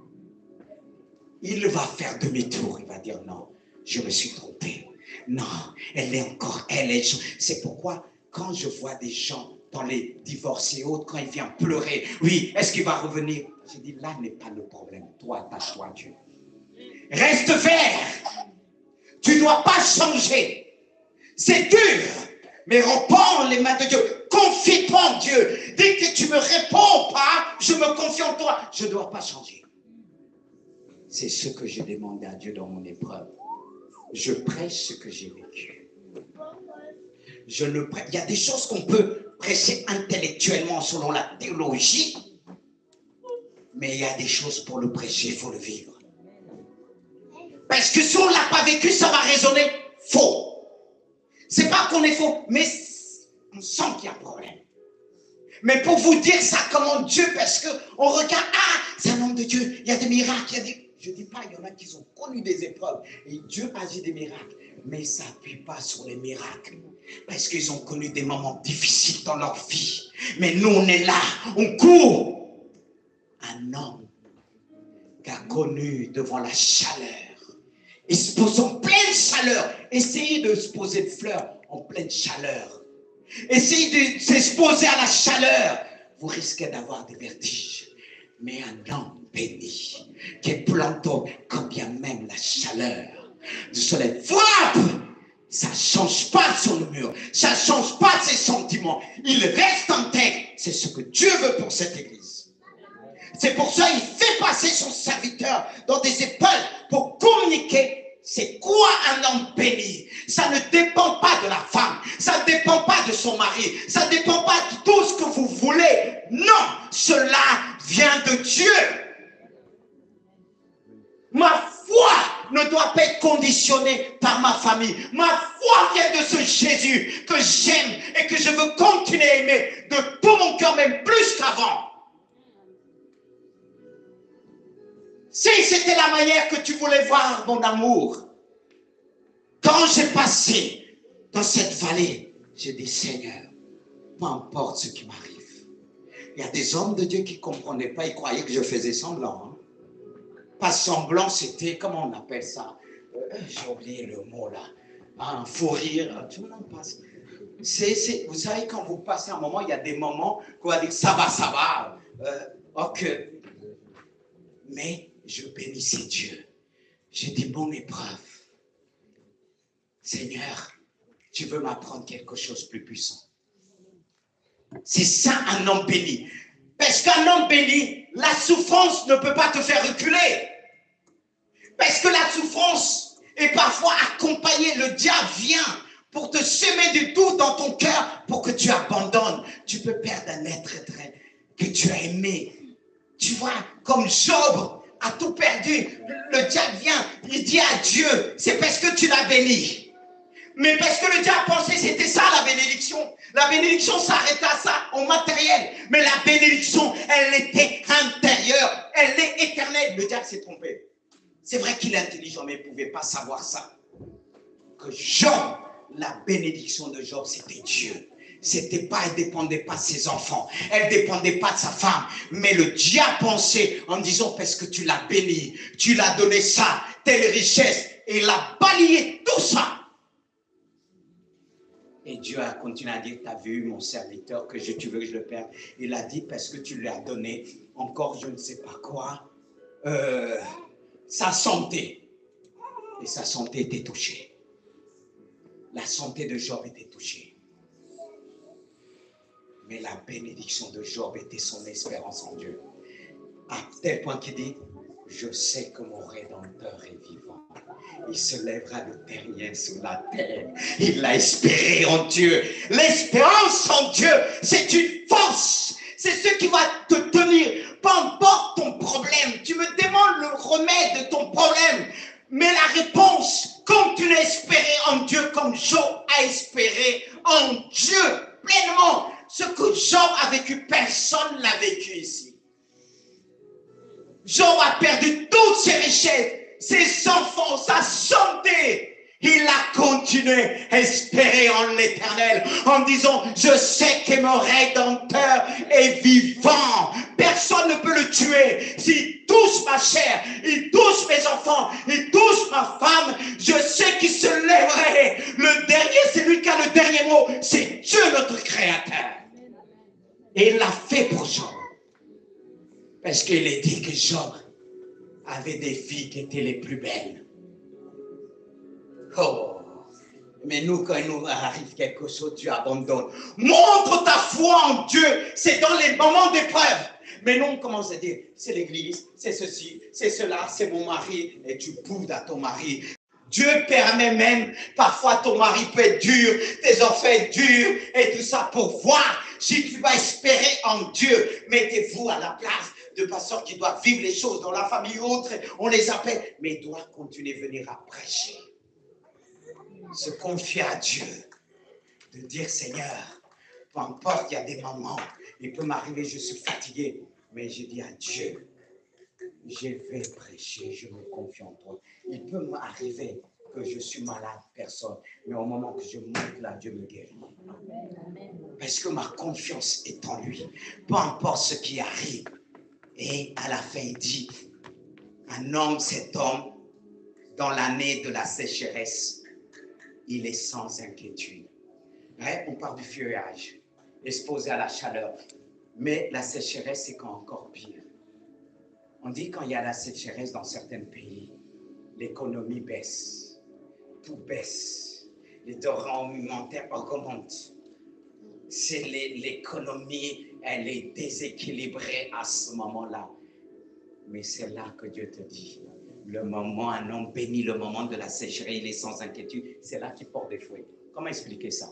il va faire demi-tour. Il va dire non, je me suis trompé. Non, elle est encore, elle est. C'est pourquoi quand je vois des gens dans les divorces et autres, quand il vient pleurer, oui, est-ce qu'il va revenir? J'ai dit, là n'est pas le problème. Toi, attache-toi à Dieu. Reste vert. Tu ne dois pas changer. C'est dur, mais reprends les mains de Dieu. Confie-toi en Dieu. Dès que tu me réponds pas, je me confie en toi. Je ne dois pas changer. C'est ce que j'ai demandé à Dieu dans mon épreuve. Je prêche ce que j'ai vécu. Je ne prêche. Il y a des choses qu'on peut prêcher intellectuellement selon la théologie, mais il y a des choses pour le prêcher, il faut le vivre. Parce que si on ne l'a pas vécu, ça va résonner faux. C'est pas qu'on est faux, mais on sent qu'il y a un problème. Mais pour vous dire ça, comment Dieu, parce qu'on regarde, ah, c'est un homme de Dieu, il y a des miracles, il y a des... Je ne dis pas, il y en a qui ont connu des épreuves, et Dieu agit des miracles, mais il ne s'appuie pas sur les miracles, parce qu'ils ont connu des moments difficiles dans leur vie. Mais nous, on est là, on court. Un homme qui a connu devant la chaleur, il se pose en pleine chaleur. Essayez de se poser de fleurs en pleine chaleur. Essayez de s'exposer à la chaleur. Vous risquez d'avoir des vertiges. Mais un homme béni, qui est planté, quand bien même la chaleur du soleil frappe, ça ne change pas son humeur, ça ne change pas ses sentiments. Il reste intègre. C'est ce que Dieu veut pour cette église. C'est pour ça qu'il fait passer son serviteur dans des épreuves pour communiquer. C'est quoi un homme béni? Ça ne dépend pas de la femme, ça ne dépend pas de son mari, ça ne dépend pas de tout ce que vous voulez. Non, cela vient de Dieu. Ma foi ne doit pas être conditionnée par ma famille. Ma foi vient de ce Jésus que j'aime et que je veux continuer à aimer de tout mon cœur, même plus qu'avant. Si c'était la manière que tu voulais voir mon amour, quand j'ai passé dans cette vallée, j'ai dit, Seigneur, peu importe ce qui m'arrive, Il y a des hommes de Dieu qui ne comprenaient pas, ils croyaient que je faisais semblant. Hein. Pas semblant, c'était, comment on appelle ça? euh, J'ai oublié le mot là. Un fou rire, tout le monde passe. C'est, c'est, vous savez, quand vous passez un moment, il y a des moments qu'on va dire ça va, ça va. Euh, ok. Mais je bénissais Dieu. J'ai dit, mon épreuve, Seigneur, tu veux m'apprendre quelque chose de plus puissant. C'est ça un homme béni. Parce qu'un homme béni, la souffrance ne peut pas te faire reculer. Parce que la souffrance est parfois accompagnée, le diable vient pour te semer du doute dans ton cœur pour que tu abandonnes. Tu peux perdre un être que tu as aimé. Tu vois, comme Job a tout perdu, le diable vient, il dit à Dieu, c'est parce que tu l'as béni. Mais parce que le diable pensait que c'était ça la bénédiction. La bénédiction s'arrêtait à ça, en matériel. Mais la bénédiction, elle était intérieure, elle est éternelle. Le diable s'est trompé. C'est vrai qu'il est intelligent, mais il ne pouvait pas savoir ça. Que Job, la bénédiction de Job, c'était Dieu. C'était pas, elle ne dépendait pas de ses enfants, elle ne dépendait pas de sa femme. Mais le diable pensait en disant, parce que tu l'as béni, tu l'as donné ça, telle richesse, et il a balayé tout ça. Et Dieu a continué à dire, tu as vu mon serviteur, que je, tu veux que je le perde. Il a dit, parce que tu lui as donné encore je ne sais pas quoi, euh, sa santé. Et sa santé était touchée. La santé de Job était touchée. Mais la bénédiction de Job était son espérance en Dieu. À tel point qu'il dit, je sais que mon Rédempteur est vivant. Il se lèvera le terrien sur la terre. Il a espéré en Dieu. L'espérance en Dieu, c'est une force. C'est ce qui va te tenir. Peu importe ton problème. Tu me demandes le remède de ton problème. Mais la réponse, comme tu l'as espéré en Dieu, comme Job a espéré en Dieu pleinement. Ce que Job a vécu, personne ne l'a vécu ici. Job a perdu toutes ses richesses, ses enfants, sa santé. Il a continué à espérer en l'Éternel en disant, je sais que mon Rédempteur est vivant. Personne ne peut le tuer. S'il touche ma chair, il touche mes enfants, il touche ma femme, je sais qu'il se lèverait. Le dernier, c'est lui qui a le dernier mot. C'est Dieu notre Créateur. Et il l'a fait pour Job. Parce qu'il est dit que Job avait des filles qui étaient les plus belles. Oh, mais nous, quand il nous arrive quelque chose, tu abandonnes. Montre ta foi en Dieu. C'est dans les moments d'épreuve. Mais nous, on commence à dire, c'est l'église, c'est ceci, c'est cela, c'est mon mari. Et tu boudes à ton mari. Dieu permet même, parfois ton mari peut être dur, tes enfants être durs, et tout ça pour voir si tu vas espérer en Dieu. Mettez-vous à la place de pasteurs qui doivent vivre les choses dans la famille ou autre, on les appelle, mais ils doivent continuer à venir à prêcher. Se confier à Dieu, de dire Seigneur, peu importe, il y a des moments, il peut m'arriver, je suis fatigué, mais je dis à Dieu, je vais prêcher, je me confie en toi. Il peut m'arriver que je suis malade, personne, mais au moment que je monte là, Dieu me guérit. Parce que ma confiance est en lui, peu importe ce qui arrive. Et à la fin, il dit, un homme, cet homme, dans l'année de la sécheresse, il est sans inquiétude. Ouais, on parle du feuillage, exposé à la chaleur. Mais la sécheresse, c'est encore pire. On dit quand il y a la sécheresse dans certains pays, l'économie baisse, tout baisse, les denrées alimentaires augmentent. C'est l'économie, elle est déséquilibrée à ce moment-là. Mais c'est là que Dieu te dit, le moment, un homme béni, le moment de la sécheresse, il est sans inquiétude, c'est là qu'il porte des fruits. Comment expliquer ça?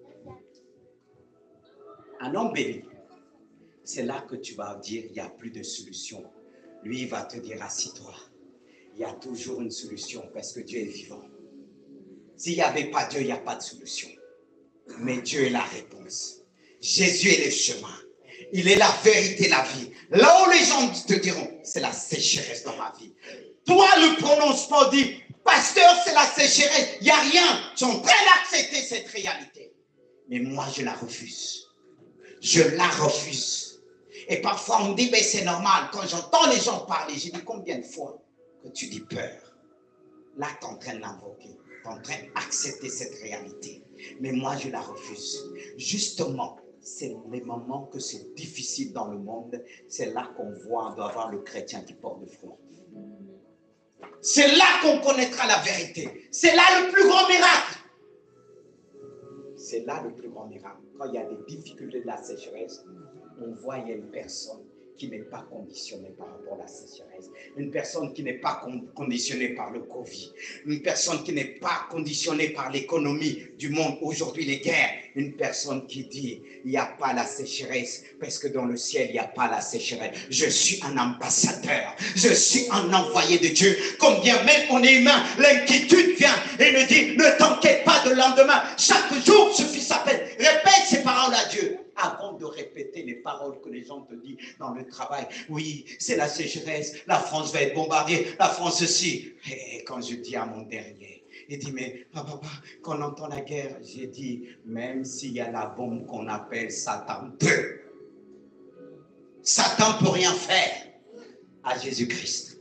Un homme béni, c'est là que tu vas dire, il n'y a plus de solution. Lui, il va te dire, assis-toi. Il y a toujours une solution parce que Dieu est vivant. S'il n'y avait pas Dieu, il n'y a pas de solution. Mais Dieu est la réponse. Jésus est le chemin. Il est la vérité, la vie. Là où les gens te diront, c'est la sécheresse dans ma vie. Toi, le prononcement dit, pasteur, c'est la sécheresse. Il n'y a rien. Tu es en train d'accepter cette réalité. Mais moi, je la refuse. Je la refuse. Et parfois, on me dit, mais c'est normal. Quand j'entends les gens parler, j'ai dit, combien de fois que tu dis peur? Là, tu es en train d'invoquer, tu es en train d'accepter cette réalité. Mais moi, je la refuse. Justement, c'est les moments que c'est difficile dans le monde. C'est là qu'on voit, on doit avoir le chrétien qui porte le front. C'est là qu'on connaîtra la vérité. C'est là le plus grand miracle. C'est là le plus grand miracle. Quand il y a des difficultés de la sécheresse, on voit qu'il y a une personne qui n'est pas conditionnée par rapport à la sécheresse. Une personne qui n'est pas conditionnée par le Covid. Une personne qui n'est pas conditionnée par l'économie du monde, aujourd'hui les guerres. Une personne qui dit, il n'y a pas la sécheresse, parce que dans le ciel, il n'y a pas la sécheresse. Je suis un ambassadeur. Je suis un envoyé de Dieu. Combien même on est humain, l'inquiétude vient et me dit, ne t'inquiète pas de lendemain. Chaque jour suffit sa peine. Répète ces paroles à Dieu. Avant de répéter les paroles que les gens te disent dans le travail. Oui, c'est la sécheresse, la France va être bombardée, la France aussi. Et quand je dis à mon dernier, il dit, mais papa, quand on entend la guerre, j'ai dit, même s'il y a la bombe qu'on appelle Satan deux, Satan ne peut rien faire à Jésus-Christ.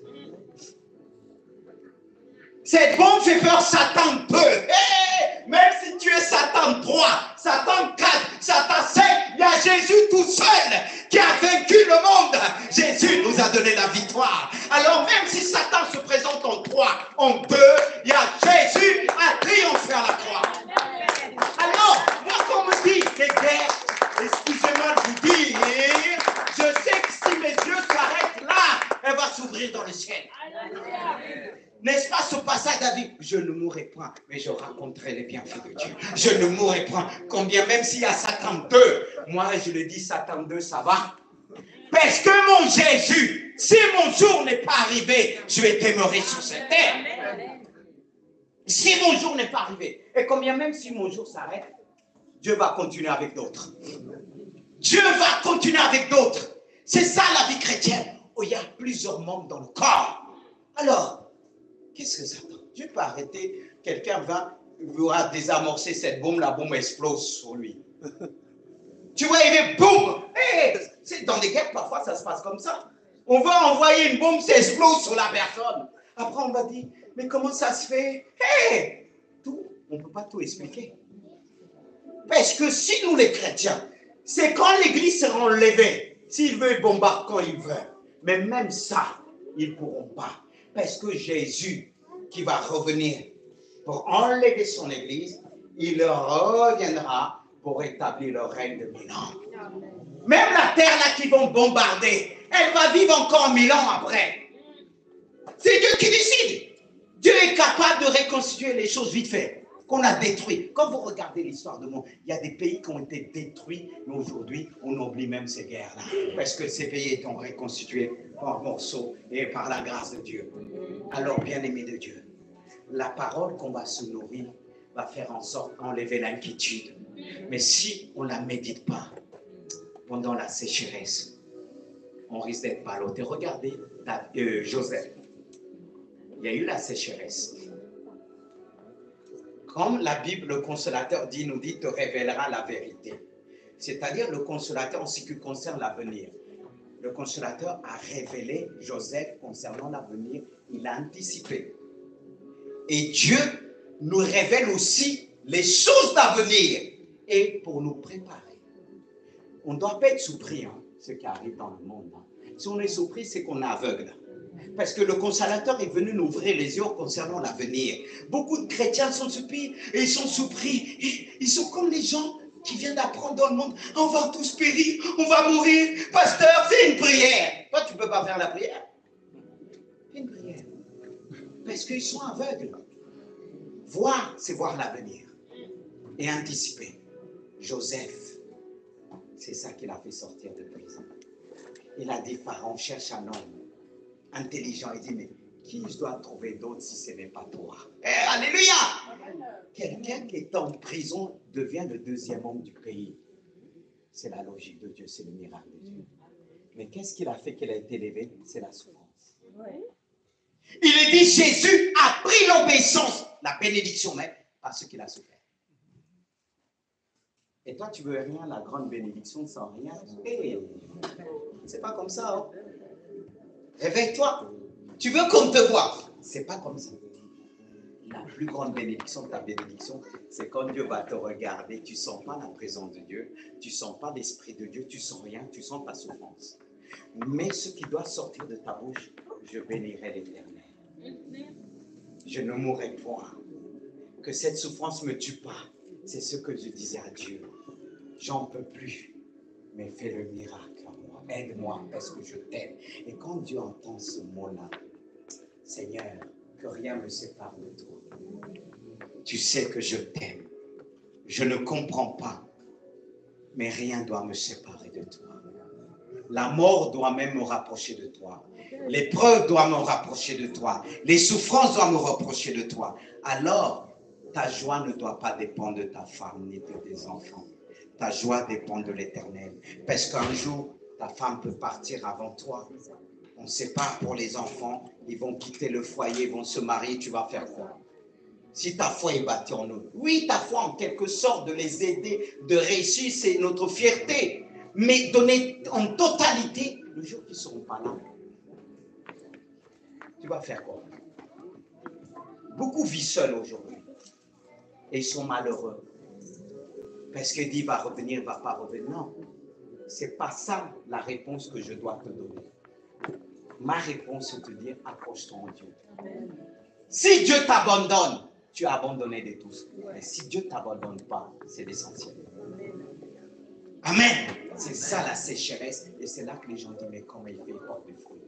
Cette bombe fait peur Satan deux. Hey, même si tu es Satan trois, Satan quatre, Satan cinq, il y a Jésus tout seul qui a vaincu le monde. Jésus nous a donné la victoire. Alors même si Satan se présente en trois, en deux, il y a Jésus à triompher à la croix. Alors, moi quand on me dit les guerres, excusez-moi de vous dire, je sais que si mes yeux s'arrêtent là, elle va s'ouvrir dans le ciel. N'est-ce pas ce passage David? Je ne mourrai point, mais je raconterai les bienfaits de Dieu. Je ne mourrai point. Combien même s'il y a Satan deux, moi je le dis Satan deux, ça va. Parce que mon Jésus, si mon jour n'est pas arrivé, je vais demeurer sur cette terre. Si mon jour n'est pas arrivé, et combien même si mon jour s'arrête, Dieu va continuer avec d'autres. Dieu va continuer avec d'autres. C'est ça la vie chrétienne, où il y a plusieurs membres dans le corps. Alors, qu'est-ce que ça fait? Dieu peut arrêter, quelqu'un va, va désamorcer cette bombe, la bombe explose sur lui. Tu vois, il est boum! Hey, dans les guerres, parfois, ça se passe comme ça. On va envoyer une bombe, ça explose sur la personne. Après, on va dire, mais comment ça se fait? Hey, tout, on ne peut pas tout expliquer. Parce que si nous, les chrétiens, c'est quand l'église sera enlevée, s'ils veulent bombarder quand ils veulent. Mais même ça, ils ne pourront pas. Parce que Jésus, qui va revenir pour enlever son église, il reviendra pour établir le règne de mille ans. Même la terre là qu'ils vont bombarder, elle va vivre encore mille ans après. C'est Dieu qui décide. Dieu est capable de reconstituer les choses vite fait, qu'on a détruites. Quand vous regardez l'histoire du monde, il y a des pays qui ont été détruits, mais aujourd'hui, on oublie même ces guerres-là. Parce que ces pays étant reconstitués par morceaux et par la grâce de Dieu. Alors, bien-aimés de Dieu, la parole qu'on va se nourrir va faire en sorte d'enlever l'inquiétude. Mais si on ne la médite pas pendant la sécheresse, on risque d'être ballotté. Regardez euh, Joseph. Il y a eu la sécheresse. Comme la Bible, le consolateur dit, nous dit, te révélera la vérité. C'est-à-dire le consolateur en ce qui concerne l'avenir. Le consolateur a révélé Joseph concernant l'avenir. Il a anticipé. Et Dieu nous révèle aussi les choses d'avenir et pour nous préparer. On ne doit pas être surpris, hein, ce qui arrive dans le monde. Hein. Si on est surpris, c'est qu'on est aveugle. Parce que le consolateur est venu nous ouvrir les yeux concernant l'avenir. Beaucoup de chrétiens sont surpris et ils sont surpris. Ils sont comme les gens qui viennent d'apprendre dans le monde. On va tous périr, on va mourir. Pasteur, fais une prière. Toi, tu ne peux pas faire la prière. Fais une prière. Parce qu'ils sont aveugles. Voir, c'est voir l'avenir. Et anticiper. Joseph, c'est ça qu'il a fait sortir de prison. Il a dit, Pharaon, cherche un homme intelligent. Il dit, mais qui je dois trouver d'autre si ce n'est pas toi? Eh, alléluia! Quelqu'un qui est en prison devient le deuxième homme du pays. C'est la logique de Dieu, c'est le miracle de Dieu. Mais qu'est-ce qu'il a fait qu'il a été élevé? C'est la souffrance. Il est dit, Jésus a pris l'obéissance, la bénédiction même, parce qu'il a souffert. Et toi, tu veux rien, la grande bénédiction sans rien. Hey, c'est pas comme ça. Hein? Réveille-toi. Tu veux qu'on te voie. C'est pas comme ça. La plus grande bénédiction de ta bénédiction, c'est quand Dieu va te regarder. Tu ne sens pas la présence de Dieu. Tu ne sens pas l'Esprit de Dieu. Tu ne sens rien. Tu sens ta souffrance. Mais ce qui doit sortir de ta bouche, je bénirai l'Éternel. Je ne mourrai point. Que cette souffrance ne me tue pas. C'est ce que je disais à Dieu. J'en peux plus. Mais fais le miracle en moi. Aide-moi parce que je t'aime. Et quand Dieu entend ce mot-là, Seigneur, que rien ne me sépare de toi. Tu sais que je t'aime. Je ne comprends pas. Mais rien ne doit me séparer de toi. La mort doit même me rapprocher de toi. L'épreuve doit me rapprocher de toi. Les souffrances doivent me rapprocher de toi. Alors, ta joie ne doit pas dépendre de ta femme ni de tes enfants. Ta joie dépend de l'Éternel. Parce qu'un jour, ta femme peut partir avant toi. On ne sait pas pour les enfants. Ils vont quitter le foyer, ils vont se marier. Tu vas faire quoi? Si ta foi est bâtie en eux. Oui, ta foi en quelque sorte de les aider, de réussir, c'est notre fierté. Mais donner en totalité, le jour qu'ils ne seront pas là, tu vas faire quoi? Beaucoup vivent seuls aujourd'hui. Et ils sont malheureux. Parce que dit va revenir, ne va pas revenir. Non, ce n'est pas ça la réponse que je dois te donner. Ma réponse, c'est de te dire, accroche-toi en Dieu. Si Dieu t'abandonne, tu as abandonné de tous. Mais si Dieu ne t'abandonne pas, c'est l'essentiel. Amen. C'est ça la sécheresse. Et c'est là que les gens disent, mais comment il fait, il porte des fruits.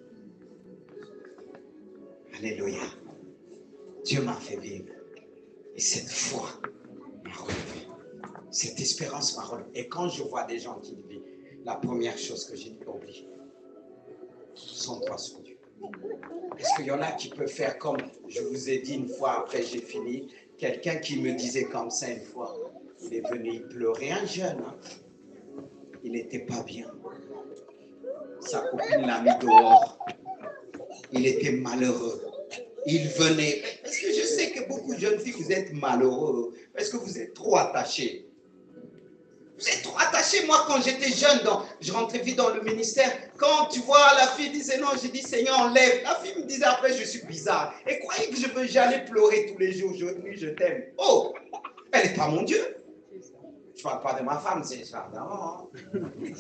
Alléluia. Dieu m'a fait vivre. Et cette foi m'a relevé. Cette espérance m'a relevé. Et quand je vois des gens qui vivent, la première chose que j'ai dit, oublie. Centre-toi sur Dieu. Est-ce qu'il y en a qui peuvent faire comme je vous ai dit une fois, après j'ai fini, quelqu'un qui me disait comme ça une fois, il est venu, il pleurait, un jeune, hein? Il n'était pas bien. Sa copine l'a mis dehors. Il était malheureux. Il venait. Parce que je sais que beaucoup de jeunes filles, vous êtes malheureux. Parce que vous êtes trop attachés. Vous êtes trop attachés. Moi, quand j'étais jeune, dans, je rentrais vite dans le ministère. Quand tu vois, la fille disait non, j'ai dit Seigneur, enlève. La fille me disait après, je suis bizarre. Et croyez que je veux, j'allais pleurer tous les jours. Je, oui, je t'aime. Oh, elle n'est pas mon Dieu. Je ne parle pas de ma femme, c'est ça d'avant. Hein.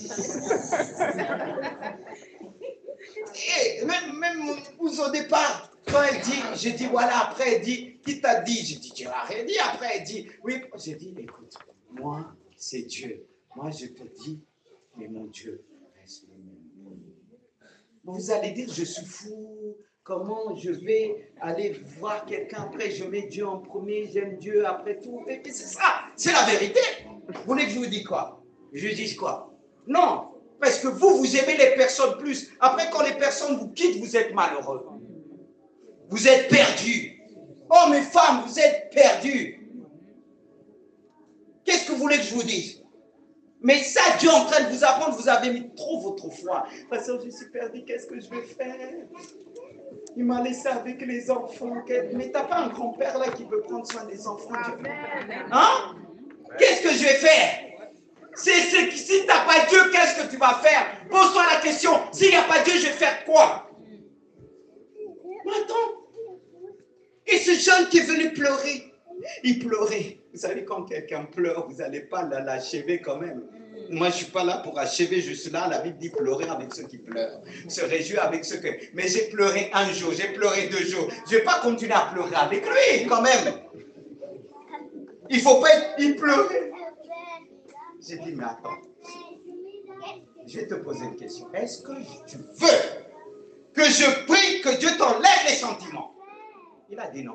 Et même, même au départ, quand elle dit, j'ai dit voilà, après elle dit, qui t'a dit? J'ai dit, tu n'as rien dit. Après elle dit, oui, j'ai dit, écoute, moi, c'est Dieu. Moi, je te dis, mais mon Dieu reste le même. Vous allez dire, je suis fou. Comment je vais aller voir quelqu'un après, je mets Dieu en premier, j'aime Dieu après tout. Et puis c'est ça, c'est la vérité. Vous voulez que je vous dise quoi? Je dis quoi? Non, parce que vous, vous aimez les personnes plus. Après, quand les personnes vous quittent, vous êtes malheureux. Vous êtes perdus. Oh, mes femmes, vous êtes perdus. Qu'est-ce que vous voulez que je vous dise? Mais ça, Dieu est en train de vous apprendre, vous avez mis trop votre foi. Parce que je suis perdu, qu'est-ce que je vais faire? Il m'a laissé avec les enfants. Mais tu n'as pas un grand-père là qui peut prendre soin des enfants? Hein? Qu'est-ce que je vais faire? C'est, c'est, si tu n'as pas Dieu, qu'est-ce que tu vas faire? Pose-toi la question. S'il n'y a pas Dieu, je vais faire quoi? Attends. Et ce jeune qui est venu pleurer, il pleurait. Vous savez, quand quelqu'un pleure, vous n'allez pas l'achever quand même. Moi, je ne suis pas là pour achever, je suis là, la Bible dit pleurer avec ceux qui pleurent, se réjouir avec ceux qui... Mais j'ai pleuré un jour, j'ai pleuré deux jours. Je ne vais pas continuer à pleurer avec lui, quand même. Il ne faut pas être... Il pleurait. J'ai dit, mais attends, je vais te poser une question. Est-ce que tu veux que je prie que Dieu t'enlève les sentiments? Il a dit non.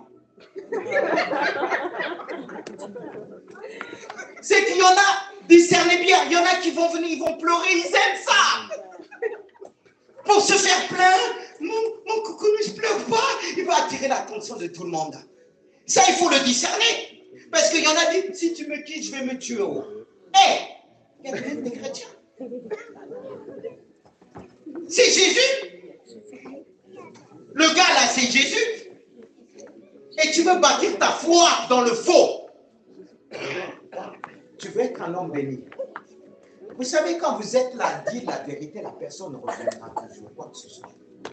C'est qu'il y en a, discernez bien, il y en a qui vont venir, ils vont pleurer, ils aiment ça. Pour se faire plaindre, mon, mon coucou, je ne pleure pas, il va attirer l'attention de tout le monde. Ça, il faut le discerner. Parce qu'il y en a dit, si tu me quittes, je vais me tuer. Hé, il y a même des chrétiens. C'est Jésus. Le gars là, c'est Jésus. Et tu veux bâtir ta foi dans le faux. Tu veux veux être un homme béni. Vous savez, quand vous êtes là, dire la vérité, la personne ne reviendra toujours, quoi que ce soit.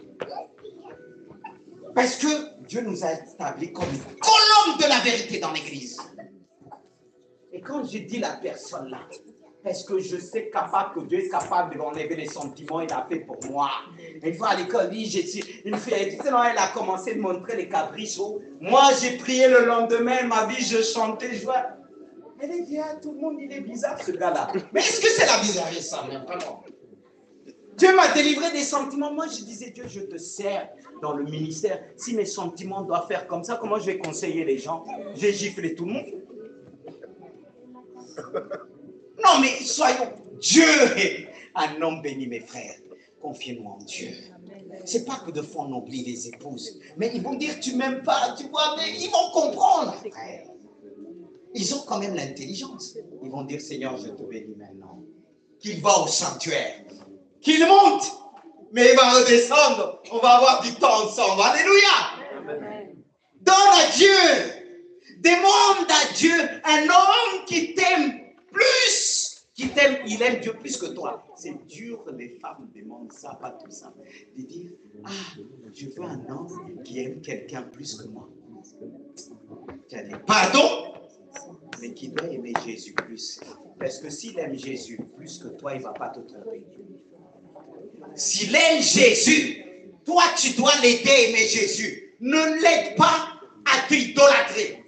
Parce que Dieu nous a établis comme colonne de la vérité dans l'église. Et quand je dis la personne là, parce que je sais capable que Dieu est capable de m'enlever les sentiments, il a fait pour moi. Une fois à l'école, oui, j'ai une fille, elle a commencé de montrer les caprichos. Moi, j'ai prié le lendemain, ma vie, je chantais, je vois. Elle est dit, ah, tout le monde, il est bizarre, ce gars-là. Mais est-ce que c'est la bizarrerie, ça, même pas non. Dieu m'a délivré des sentiments. Moi, je disais, Dieu, je te sers dans le ministère. Si mes sentiments doivent faire comme ça, comment je vais conseiller les gens? J'ai giflé tout le monde. Non, mais soyons. Dieu est un homme béni, mes frères. Confiez-nous en Dieu. C'est pas que de fois on oublie les épouses. Mais ils vont dire, tu m'aimes pas, tu vois, mais ils vont comprendre, frère. Ils ont quand même l'intelligence. Ils vont dire, Seigneur, je te bénis maintenant. Qu'il va au sanctuaire. Qu'il monte. Mais il va redescendre. On va avoir du temps ensemble. Alléluia. Amen. Donne à Dieu. Demande à Dieu un homme qui t'aime plus. Qui t'aime. Il aime Dieu plus que toi. C'est dur que les femmes demandent ça, pas tout ça. De dire, ah, je veux un homme qui aime quelqu'un plus que moi. Tu as dit, pardon? Mais qui doit aimer Jésus plus. Parce que s'il aime Jésus plus que toi, il ne va pas te tromper. S'il aime Jésus, toi, tu dois l'aider à aimer Jésus. Ne l'aide pas à t'idolâtrer.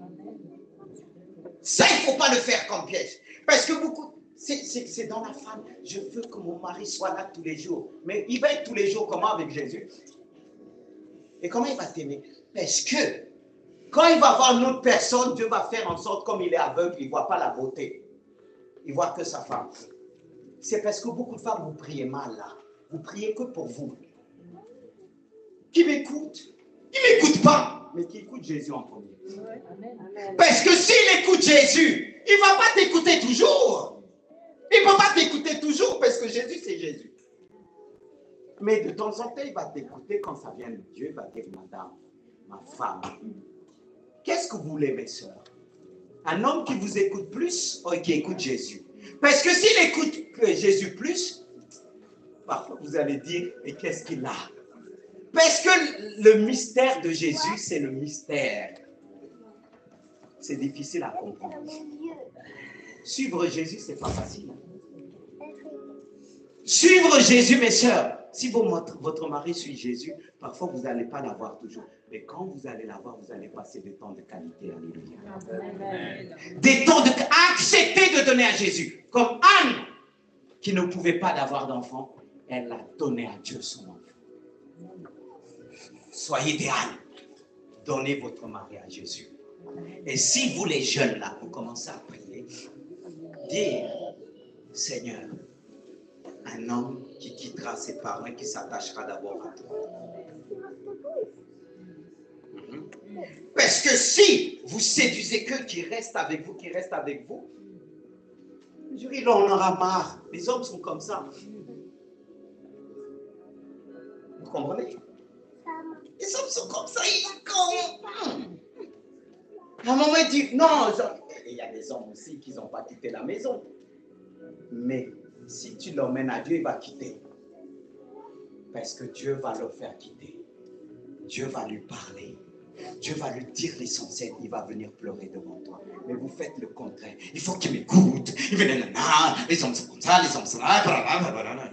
Ça, il ne faut pas le faire comme piège. Parce que beaucoup, c'est dans la femme. Je veux que mon mari soit là tous les jours. Mais il va être tous les jours comment avec Jésus? Et comment il va t'aimer? Parce que quand il va voir une autre personne, Dieu va faire en sorte, comme il est aveugle, il ne voit pas la beauté. Il ne voit que sa femme. C'est parce que beaucoup de femmes, vous priez mal là. Vous priez que pour vous. Qui m'écoute? Il ne m'écoute pas, mais qui écoute Jésus en premier. Parce que s'il écoute Jésus, il ne va pas t'écouter toujours. Il ne peut pas t'écouter toujours parce que Jésus, c'est Jésus. Mais de temps en temps, il va t'écouter quand ça vient de Dieu. Il va dire, madame, ma femme, qu'est-ce que vous voulez, mes soeurs? Un homme qui vous écoute plus ou qui écoute Jésus? Parce que s'il écoute Jésus plus, parfois vous allez dire, et qu'est-ce qu'il a? Parce que le mystère de Jésus, c'est le mystère. C'est difficile à comprendre. Suivre Jésus, ce n'est pas facile. Suivre Jésus, mes soeurs, si votre, votre mari suit Jésus, parfois vous n'allez pas l'avoir toujours. Mais quand vous allez l'avoir, vous allez passer des temps de qualité. Alléluia. Amen. Des temps de... Acceptez de donner à Jésus. Comme Anne, qui ne pouvait pas avoir d'enfant, elle a donné à Dieu son enfant. Soyez des Anne. Donnez votre mari à Jésus. Et si vous les jeunes là, vous commencez à prier, dire, Seigneur, un homme qui quittera ses parents et qui s'attachera d'abord à toi. Parce que si vous séduisez que qui reste avec vous, qui reste avec vous, je dis, là, on en aura marre. Les hommes sont comme ça. Vous comprenez? Les hommes sont comme ça. Ils sont... À un moment, ils disent, non, il y a des hommes aussi qui n'ont pas quitté la maison. Mais si tu l'emmènes à Dieu, il va quitter. Parce que Dieu va le faire quitter. Dieu va lui parler. Dieu va lui dire l'essentiel. Il va venir pleurer devant toi. Mais vous faites le contraire. Il faut qu'il m'écoute. Il veut dire, les hommes sont comme ça, les hommes sont là.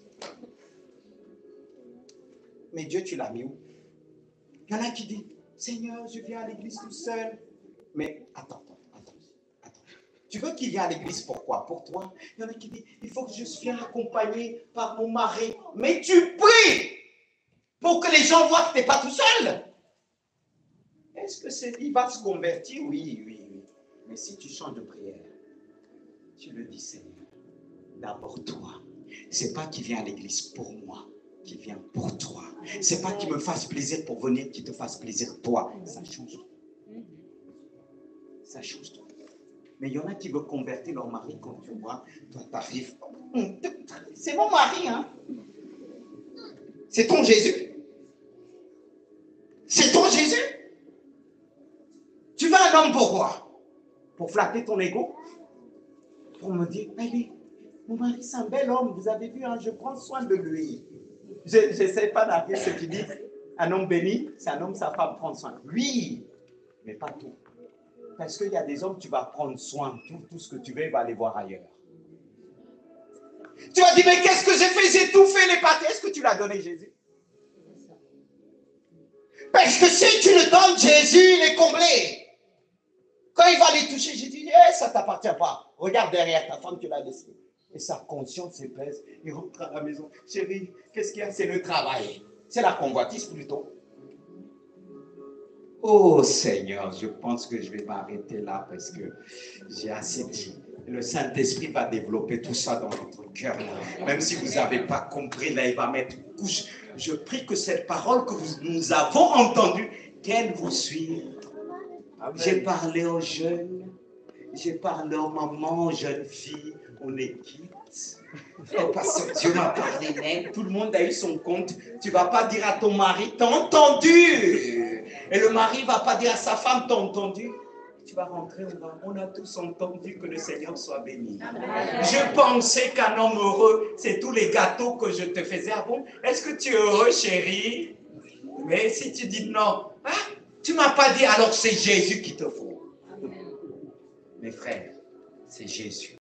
Mais Dieu, tu l'as mis où? Il y en a qui disent, Seigneur, je viens à l'église tout seul. Mais attends, attends, attends. Tu veux qu'il vienne à l'église pourquoi? Pour toi? Il y en a qui disent, il faut que je sois accompagné par mon mari. Mais tu pries pour que les gens voient que tu n'es pas tout seul. Est-ce que c'est, il va se convertir? Oui, oui, oui. Mais si tu changes de prière, tu le dis, Seigneur, d'abord toi. C'est pas qu'il vient à l'église pour moi, qu'il vient pour toi. C'est pas qu'il me fasse plaisir pour venir, qu'il te fasse plaisir toi. Ça change tout. Ça change tout. Mais il y en a qui veulent convertir leur mari quand tu vois, toi t'arrives. C'est mon mari, hein. C'est ton Jésus. C'est ton Jésus. Tu veux un homme pour quoi? Pour flatter ton ego? pour me dire, baby, mon mari c'est un bel homme, vous avez vu, hein, je prends soin de lui. Je n'essaie pas d'arriver ce qui dit, un homme béni, c'est un homme, sa femme prend soin. Oui, mais pas tout. Parce qu'il y a des hommes, tu vas prendre soin, tout, tout ce que tu veux, il va aller voir ailleurs. Tu vas dire, mais qu'est-ce que j'ai fait? J'ai tout fait, les pâtés. Est-ce que tu l'as donné, Jésus? Parce que si tu le donnes, Jésus, il est comblé. Quand il va les toucher, j'ai dit, eh, ça ne t'appartient pas. Regarde derrière ta femme, tu l'as laissée. Et sa conscience s'épaisse. Il rentre à la maison. Chérie, qu'est-ce qu'il y a? C'est le travail. C'est la convoitise plutôt. Oh Seigneur, je pense que je vais m'arrêter là parce que j'ai assez dit. Le Saint-Esprit va développer tout ça dans votre cœur. Même si vous n'avez pas compris, là, il va mettre une couche. Je prie que cette parole que vous, nous avons entendue, qu'elle vous suive. J'ai parlé aux jeunes, j'ai parlé aux mamans, aux jeunes filles, on est quitte. Oh, parce que Dieu m'a parlé même. Tout le monde a eu son compte. Tu ne vas pas dire à ton mari, t'as entendu. Et le mari ne va pas dire à sa femme, t'as entendu. Tu vas rentrer, on, va, on a tous entendu que le Seigneur soit béni. Amen. Je pensais qu'un homme heureux, c'est tous les gâteaux que je te faisais. Ah bon? Est-ce que tu es heureux, chérie? Mais si tu dis non, ah, tu ne m'as pas dit, alors c'est Jésus qu'il te faut. Amen. Mes frères, c'est Jésus.